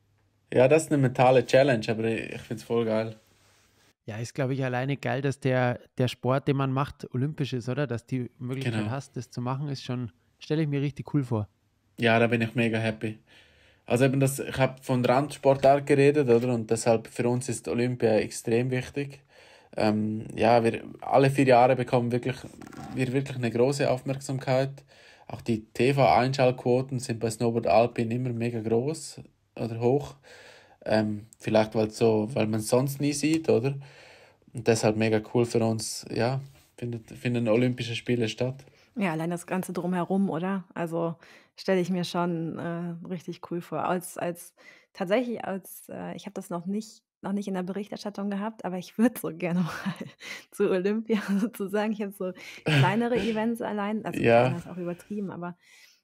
Ja, das ist eine mentale Challenge, aber ich, ich finde es voll geil. Ja, ist, glaube ich, alleine geil, dass der, der Sport, den man macht, olympisch ist, oder? Dass die Möglichkeit Genau. hast, das zu machen, ist schon, stelle ich mir richtig cool vor. Ja, da bin ich mega happy. Also eben das, ich habe von Randsportart geredet, oder? Und deshalb für uns ist Olympia extrem wichtig. Ähm, ja, wir alle vier Jahre bekommen wirklich, wir wirklich eine große Aufmerksamkeit. Auch die T V-Einschaltquoten sind bei Snowboard Alpin immer mega groß oder hoch. Ähm, vielleicht weil so, weil man es sonst nie sieht, oder? Und deshalb mega cool für uns, ja, findet, finden Olympische Spiele statt. Ja, allein das Ganze drumherum, oder? Also stelle ich mir schon äh, richtig cool vor. Als, als tatsächlich als äh, ich habe das noch nicht noch nicht in der Berichterstattung gehabt, aber ich würde so gerne mal zu Olympia sozusagen. Ich habe so kleinere Events allein, also kleiner Ja, ist auch übertrieben, aber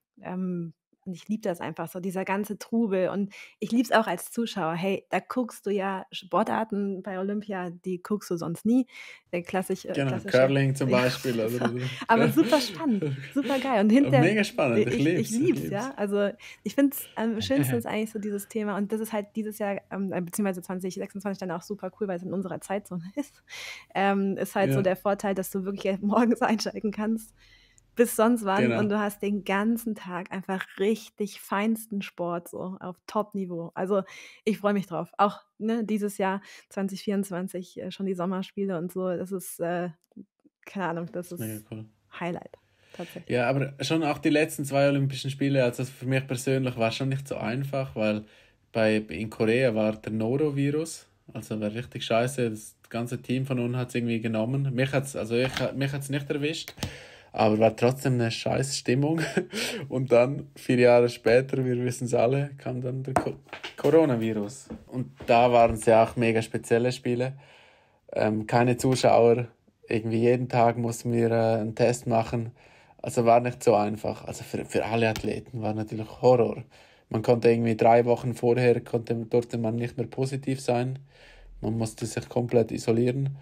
ähm, und ich liebe das einfach so, dieser ganze Trubel. Und ich liebe es auch als Zuschauer. Hey, da guckst du ja Sportarten bei Olympia, die guckst du sonst nie. Der klassisch, äh, genau. klassische, Curling zum ja, Beispiel, oder? so. oder? Aber super spannend, super geil. Und hinter, Mega spannend, ich ich, ich lieb's, ich liebe es, lieb's. ja. Also ich finde es am schönsten ist eigentlich so dieses Thema. Und das ist halt dieses Jahr, ähm, äh, beziehungsweise zwanzig sechsundzwanzig dann auch super cool, weil es in unserer Zeitzone ist. Ähm, ist halt so Ja, der Vorteil, dass du wirklich morgens einsteigen kannst bis sonst wann und genau. du hast den ganzen Tag einfach richtig feinsten Sport so auf Top-Niveau. Also ich freue mich drauf. Auch ne, dieses Jahr zwanzig vierundzwanzig äh, schon die Sommerspiele und so. Das ist, äh, keine Ahnung, das Das ist mega ist cool. Highlight tatsächlich. Ja, aber schon auch die letzten zwei Olympischen Spiele, also für mich persönlich war schon nicht so einfach, weil bei, in Korea war der Norovirus, also war richtig scheiße. Das ganze Team von uns hat es irgendwie genommen. Mich hat's, also ich, mich hat's nicht erwischt, aber war trotzdem eine scheiß Stimmung. Und dann, vier Jahre später, wir wissen es alle, kam dann der Co Coronavirus. Und da waren es ja auch mega spezielle Spiele. Ähm, keine Zuschauer, irgendwie jeden Tag mussten wir äh, einen Test machen. Also war nicht so einfach. Also für, für alle Athleten war natürlich Horror. Man konnte irgendwie drei Wochen vorher, konnte, durfte man nicht mehr positiv sein. Man musste sich komplett isolieren.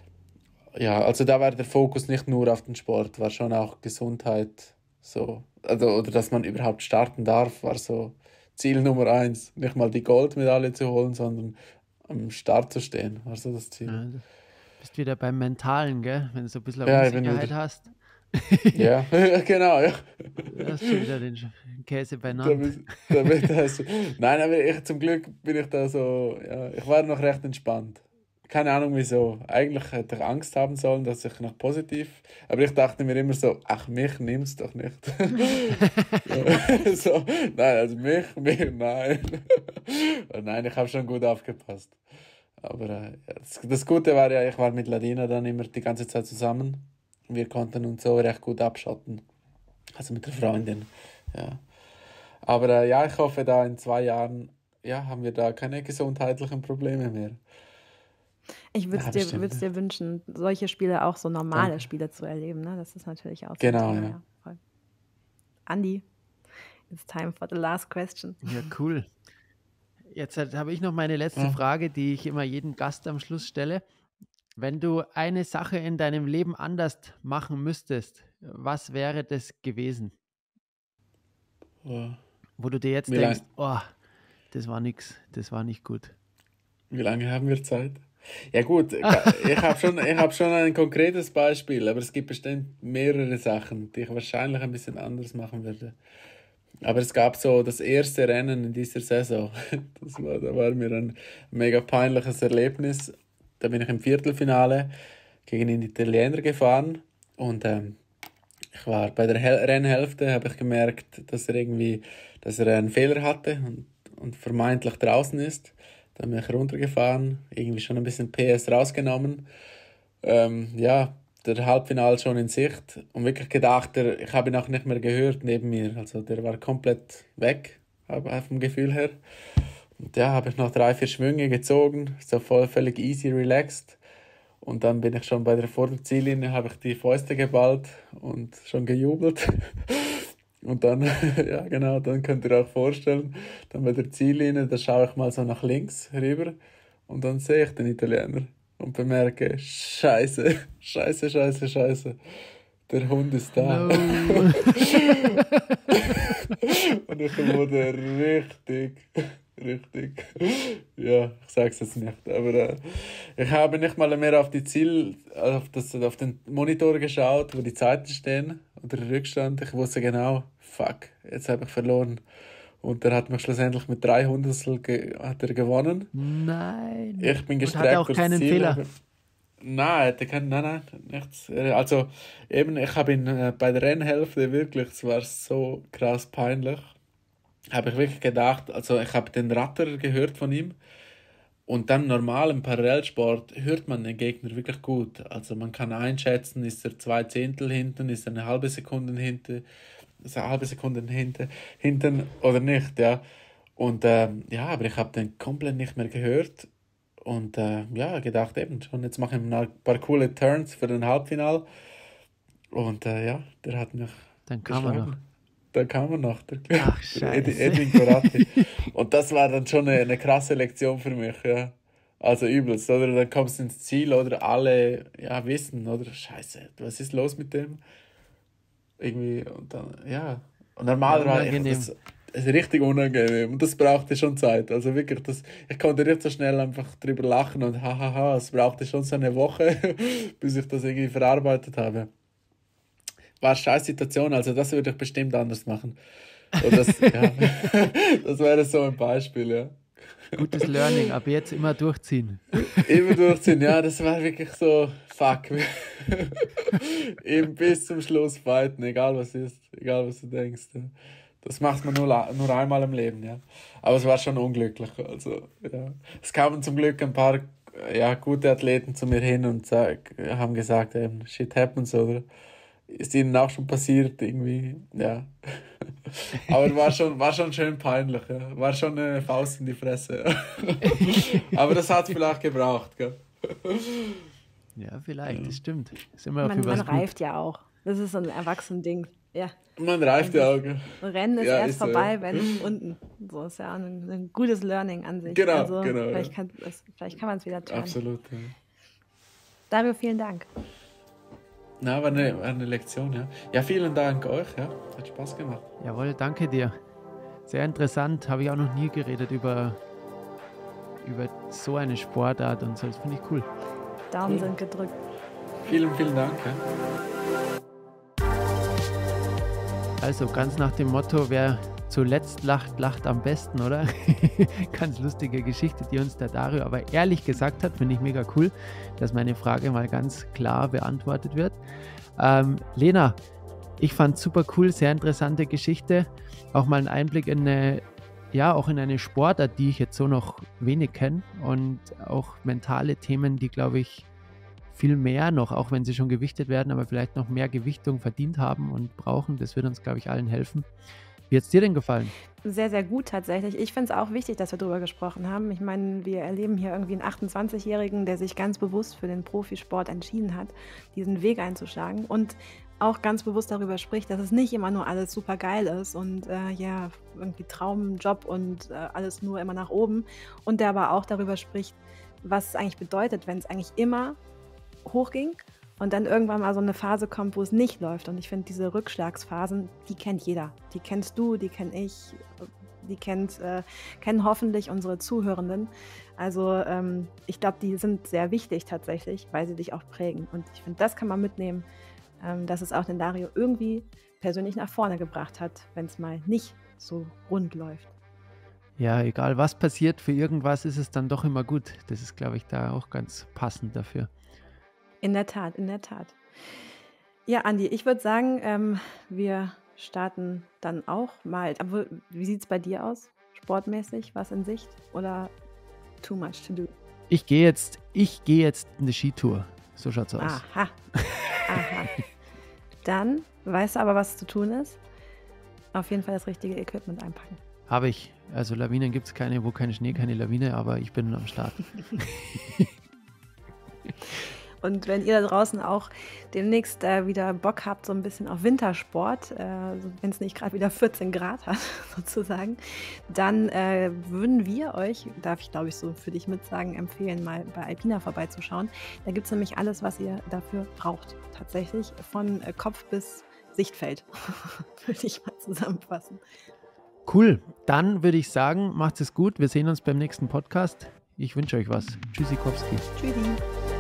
Ja, also da war der Fokus nicht nur auf den Sport, war schon auch Gesundheit. So. Also, oder dass man überhaupt starten darf, war so Ziel Nummer eins. Nicht mal die Goldmedaille zu holen, sondern am Start zu stehen, war so das Ziel. Ja, du bist wieder beim Mentalen, gell? Wenn du so ein bisschen eine Ja, ich bin Unsicherheit wieder. hast. Ja, genau, ja. Du hast schon wieder den Sch- Käse beieinander. Damit, damit hast du, nein, aber ich, zum Glück bin ich da so, ja, ich war noch recht entspannt. Keine Ahnung wieso. Eigentlich hätte ich Angst haben sollen, dass ich noch positiv, aber ich dachte mir immer so, ach, mich nimm's doch nicht. Ja, so, nein, also mich, mich, nein. Und nein, ich habe schon gut aufgepasst. Aber äh, ja, das, das Gute war ja, ich war mit Ladina dann immer die ganze Zeit zusammen. Wir konnten uns so recht gut abschotten. Also mit der Freundin. Ja. Aber äh, ja, ich hoffe, da in zwei Jahren ja, haben wir da keine gesundheitlichen Probleme mehr. Ich würde Ja, es dir, bestimmt. würd's dir wünschen, solche Spiele auch so normale Danke. Spiele zu erleben. Ne? Das ist natürlich auch so ein Genau, Thema. ja. Ja, voll. Andi, it's time for the last question. Ja, cool. Jetzt halt habe ich noch meine letzte Ja. Frage, die ich immer jedem Gast am Schluss stelle. Wenn du eine Sache in deinem Leben anders machen müsstest, was wäre das gewesen? Ja. Wo du dir jetzt Wie denkst, lang, oh, das war nix, das war nicht gut. wie lange haben wir Zeit? Ja gut, ga- ich habe schon, ich hab schon ein konkretes Beispiel, aber es gibt bestimmt mehrere Sachen, die ich wahrscheinlich ein bisschen anders machen würde. Aber es gab so das erste Rennen in dieser Saison. Das war, da war mir ein mega peinliches Erlebnis. Da bin ich im Viertelfinale gegen einen Italiener gefahren und ähm, ich war bei der Hel Rennhälfte, habe ich gemerkt, dass er irgendwie, dass er einen Fehler hatte und, und vermeintlich draußen ist. Dann bin ich runtergefahren, irgendwie schon ein bisschen P S rausgenommen. Ähm, ja, der Halbfinale schon in Sicht und wirklich gedacht, der, ich habe ihn auch nicht mehr gehört neben mir. Also der war komplett weg, hab- vom Gefühl her. Und ja, habe ich noch drei, vier Schwünge gezogen, so voll völlig easy, relaxed. Und dann bin ich schon bei der vor der Ziellinie, habe ich die Fäuste geballt und schon gejubelt. Und dann, ja genau, dann könnt ihr euch vorstellen, dann bei der Ziellinie, da schaue ich mal so nach links rüber und dann sehe ich den Italiener und bemerke, Scheiße, Scheiße, Scheiße, Scheiße, der Hund ist da. No. Und ich wurde richtig, richtig, ja, ich sag's jetzt nicht, aber äh, ich habe nicht mal mehr auf die Ziel, auf, das, auf den Monitor geschaut, wo die Zeiten stehen, oder der Rückstand. Ich wusste genau, fuck, jetzt habe ich verloren. Und der hat mich schlussendlich mit drei Hundertstel ge hat er gewonnen. Nein. Ich bin Und hat er gestreckt auch durchs keinen Ziel. Fehler? aber- Nein, er hatte keinen, nein, nein, nichts. Äh, Also eben, ich habe ihn äh, bei der Rennhälfte wirklich, es war so krass peinlich, habe ich wirklich gedacht, also ich habe den Ratter gehört von ihm und dann normal im Parallelsport hört man den Gegner wirklich gut. Also man kann einschätzen, ist er zwei Zehntel hinten, ist er eine halbe Sekunde hinten, ist er eine halbe Sekunde hinten, hinten oder nicht, ja. Und ähm, ja, aber ich habe den komplett nicht mehr gehört und äh, ja, gedacht eben schon, jetzt mache ich noch ein paar coole Turns für den Halbfinal und äh, ja, der hat mich Dann kam er noch. geschlagen. Da kam er noch, der, Ach, der Edi- scheiße. Edwin Corati. Und das war dann schon eine, eine krasse Lektion für mich, ja. Also übelst, oder? Dann kommst du ins Ziel, oder alle, ja, wissen, oder? Scheiße, was ist los mit dem? Irgendwie, und dann, ja. Und Ja, normal war ich, unangenehm. das, das ist richtig unangenehm. Und das brauchte schon Zeit. Also wirklich, das, ich konnte nicht so schnell einfach drüber lachen und hahaha, es brauchte schon so eine Woche, bis ich das irgendwie verarbeitet habe. War eine scheiß Situation, also das würde ich bestimmt anders machen. Und das, ja, das wäre so ein Beispiel, ja. Gutes Learning, ab jetzt immer durchziehen. Immer durchziehen, ja, das war wirklich so, fuck. Eben bis zum Schluss fighten, egal was ist, egal was du denkst. Ja. Das macht man nur, la- nur einmal im Leben, ja. Aber es war schon unglücklich, also, ja. Es kamen zum Glück ein paar, ja, gute Athleten zu mir hin und sag, haben gesagt, eben, shit happens, oder? Ist ihnen auch schon passiert, irgendwie, ja. Aber war schon, war schon schön peinlich, ja. War schon eine Faust in die Fresse, ja. Aber das hat es vielleicht gebraucht, gell? Ja, vielleicht, das stimmt. Ist immer Man, für man was gut. reift ja auch. Das ist so ein Erwachsenen-Ding. Ja, Man reift ja auch, gell? ein Rennen ist Ja, erst ist so, vorbei, ja. wenn unten. So ist ja auch ein, ein gutes Learning an sich. Genau, also, genau, ja. Vielleicht kann, das, vielleicht kann man es wieder tun. Absolut, ja. Dario, vielen Dank. Na, war eine, war eine Lektion, ja. Ja, vielen Dank euch, ja. Hat Spaß gemacht. Jawohl, danke dir. Sehr interessant, habe ich auch noch nie geredet über, über so eine Sportart und so. Das finde ich cool. Daumen sind gedrückt. Vielen, vielen Dank, ja. Also ganz nach dem Motto, wer zuletzt lacht, lacht am besten, oder? Ganz lustige Geschichte, die uns der Dario aber ehrlich gesagt hat, finde ich mega cool, dass meine Frage mal ganz klar beantwortet wird. Ähm, Lena, ich fand es super cool, sehr interessante Geschichte, auch mal einen Einblick in eine, ja, auch in eine Sportart, die ich jetzt so noch wenig kenne und auch mentale Themen, die, glaube ich, viel mehr noch, auch wenn sie schon gewichtet werden, aber vielleicht noch mehr Gewichtung verdient haben und brauchen. Das wird uns, glaube ich, allen helfen. Wie hat es dir denn gefallen? Sehr, sehr gut tatsächlich. Ich finde es auch wichtig, dass wir darüber gesprochen haben. Ich meine, wir erleben hier irgendwie einen achtundzwanzigjährigen, der sich ganz bewusst für den Profisport entschieden hat, diesen Weg einzuschlagen und auch ganz bewusst darüber spricht, dass es nicht immer nur alles super geil ist und äh, ja, irgendwie Traumjob und äh, alles nur immer nach oben. Und der aber auch darüber spricht, was es eigentlich bedeutet, wenn es eigentlich immer hochging und dann irgendwann mal so eine Phase kommt, wo es nicht läuft. Und ich finde, diese Rückschlagsphasen, die kennt jeder. Die kennst du, die kenne ich, die kennt, äh, kennen hoffentlich unsere Zuhörenden. Also ähm, ich glaube, die sind sehr wichtig tatsächlich, weil sie dich auch prägen. Und ich finde, das kann man mitnehmen, ähm, dass es auch den Dario irgendwie persönlich nach vorne gebracht hat, wenn es mal nicht so rund läuft. Ja, egal was passiert, für irgendwas ist es dann doch immer gut. Das ist, glaube ich, da auch ganz passend dafür. In der Tat, in der Tat. Ja, Andi, ich würde sagen, ähm, wir starten dann auch mal. Aber wie sieht es bei dir aus? Sportmäßig, was in Sicht oder too much to do? Ich gehe jetzt, ich gehe jetzt eine Skitour. So schaut's aus. Aha. Aha. Dann weißt du aber, was zu tun ist. Auf jeden Fall das richtige Equipment einpacken. Habe ich. Also Lawinen gibt es keine, wo kein Schnee, keine Lawine, aber ich bin am Start. Und wenn ihr da draußen auch demnächst äh, wieder Bock habt, so ein bisschen auf Wintersport, äh, wenn es nicht gerade wieder vierzehn Grad hat, sozusagen, dann äh, würden wir euch, darf ich glaube ich so für dich mitsagen, empfehlen, mal bei Alpina vorbeizuschauen. Da gibt es nämlich alles, was ihr dafür braucht, tatsächlich, von äh, Kopf bis Sichtfeld, würde ich mal zusammenfassen. Cool, dann würde ich sagen, macht es gut, wir sehen uns beim nächsten Podcast. Ich wünsche euch was. Tschüssikowski. Tschüssi.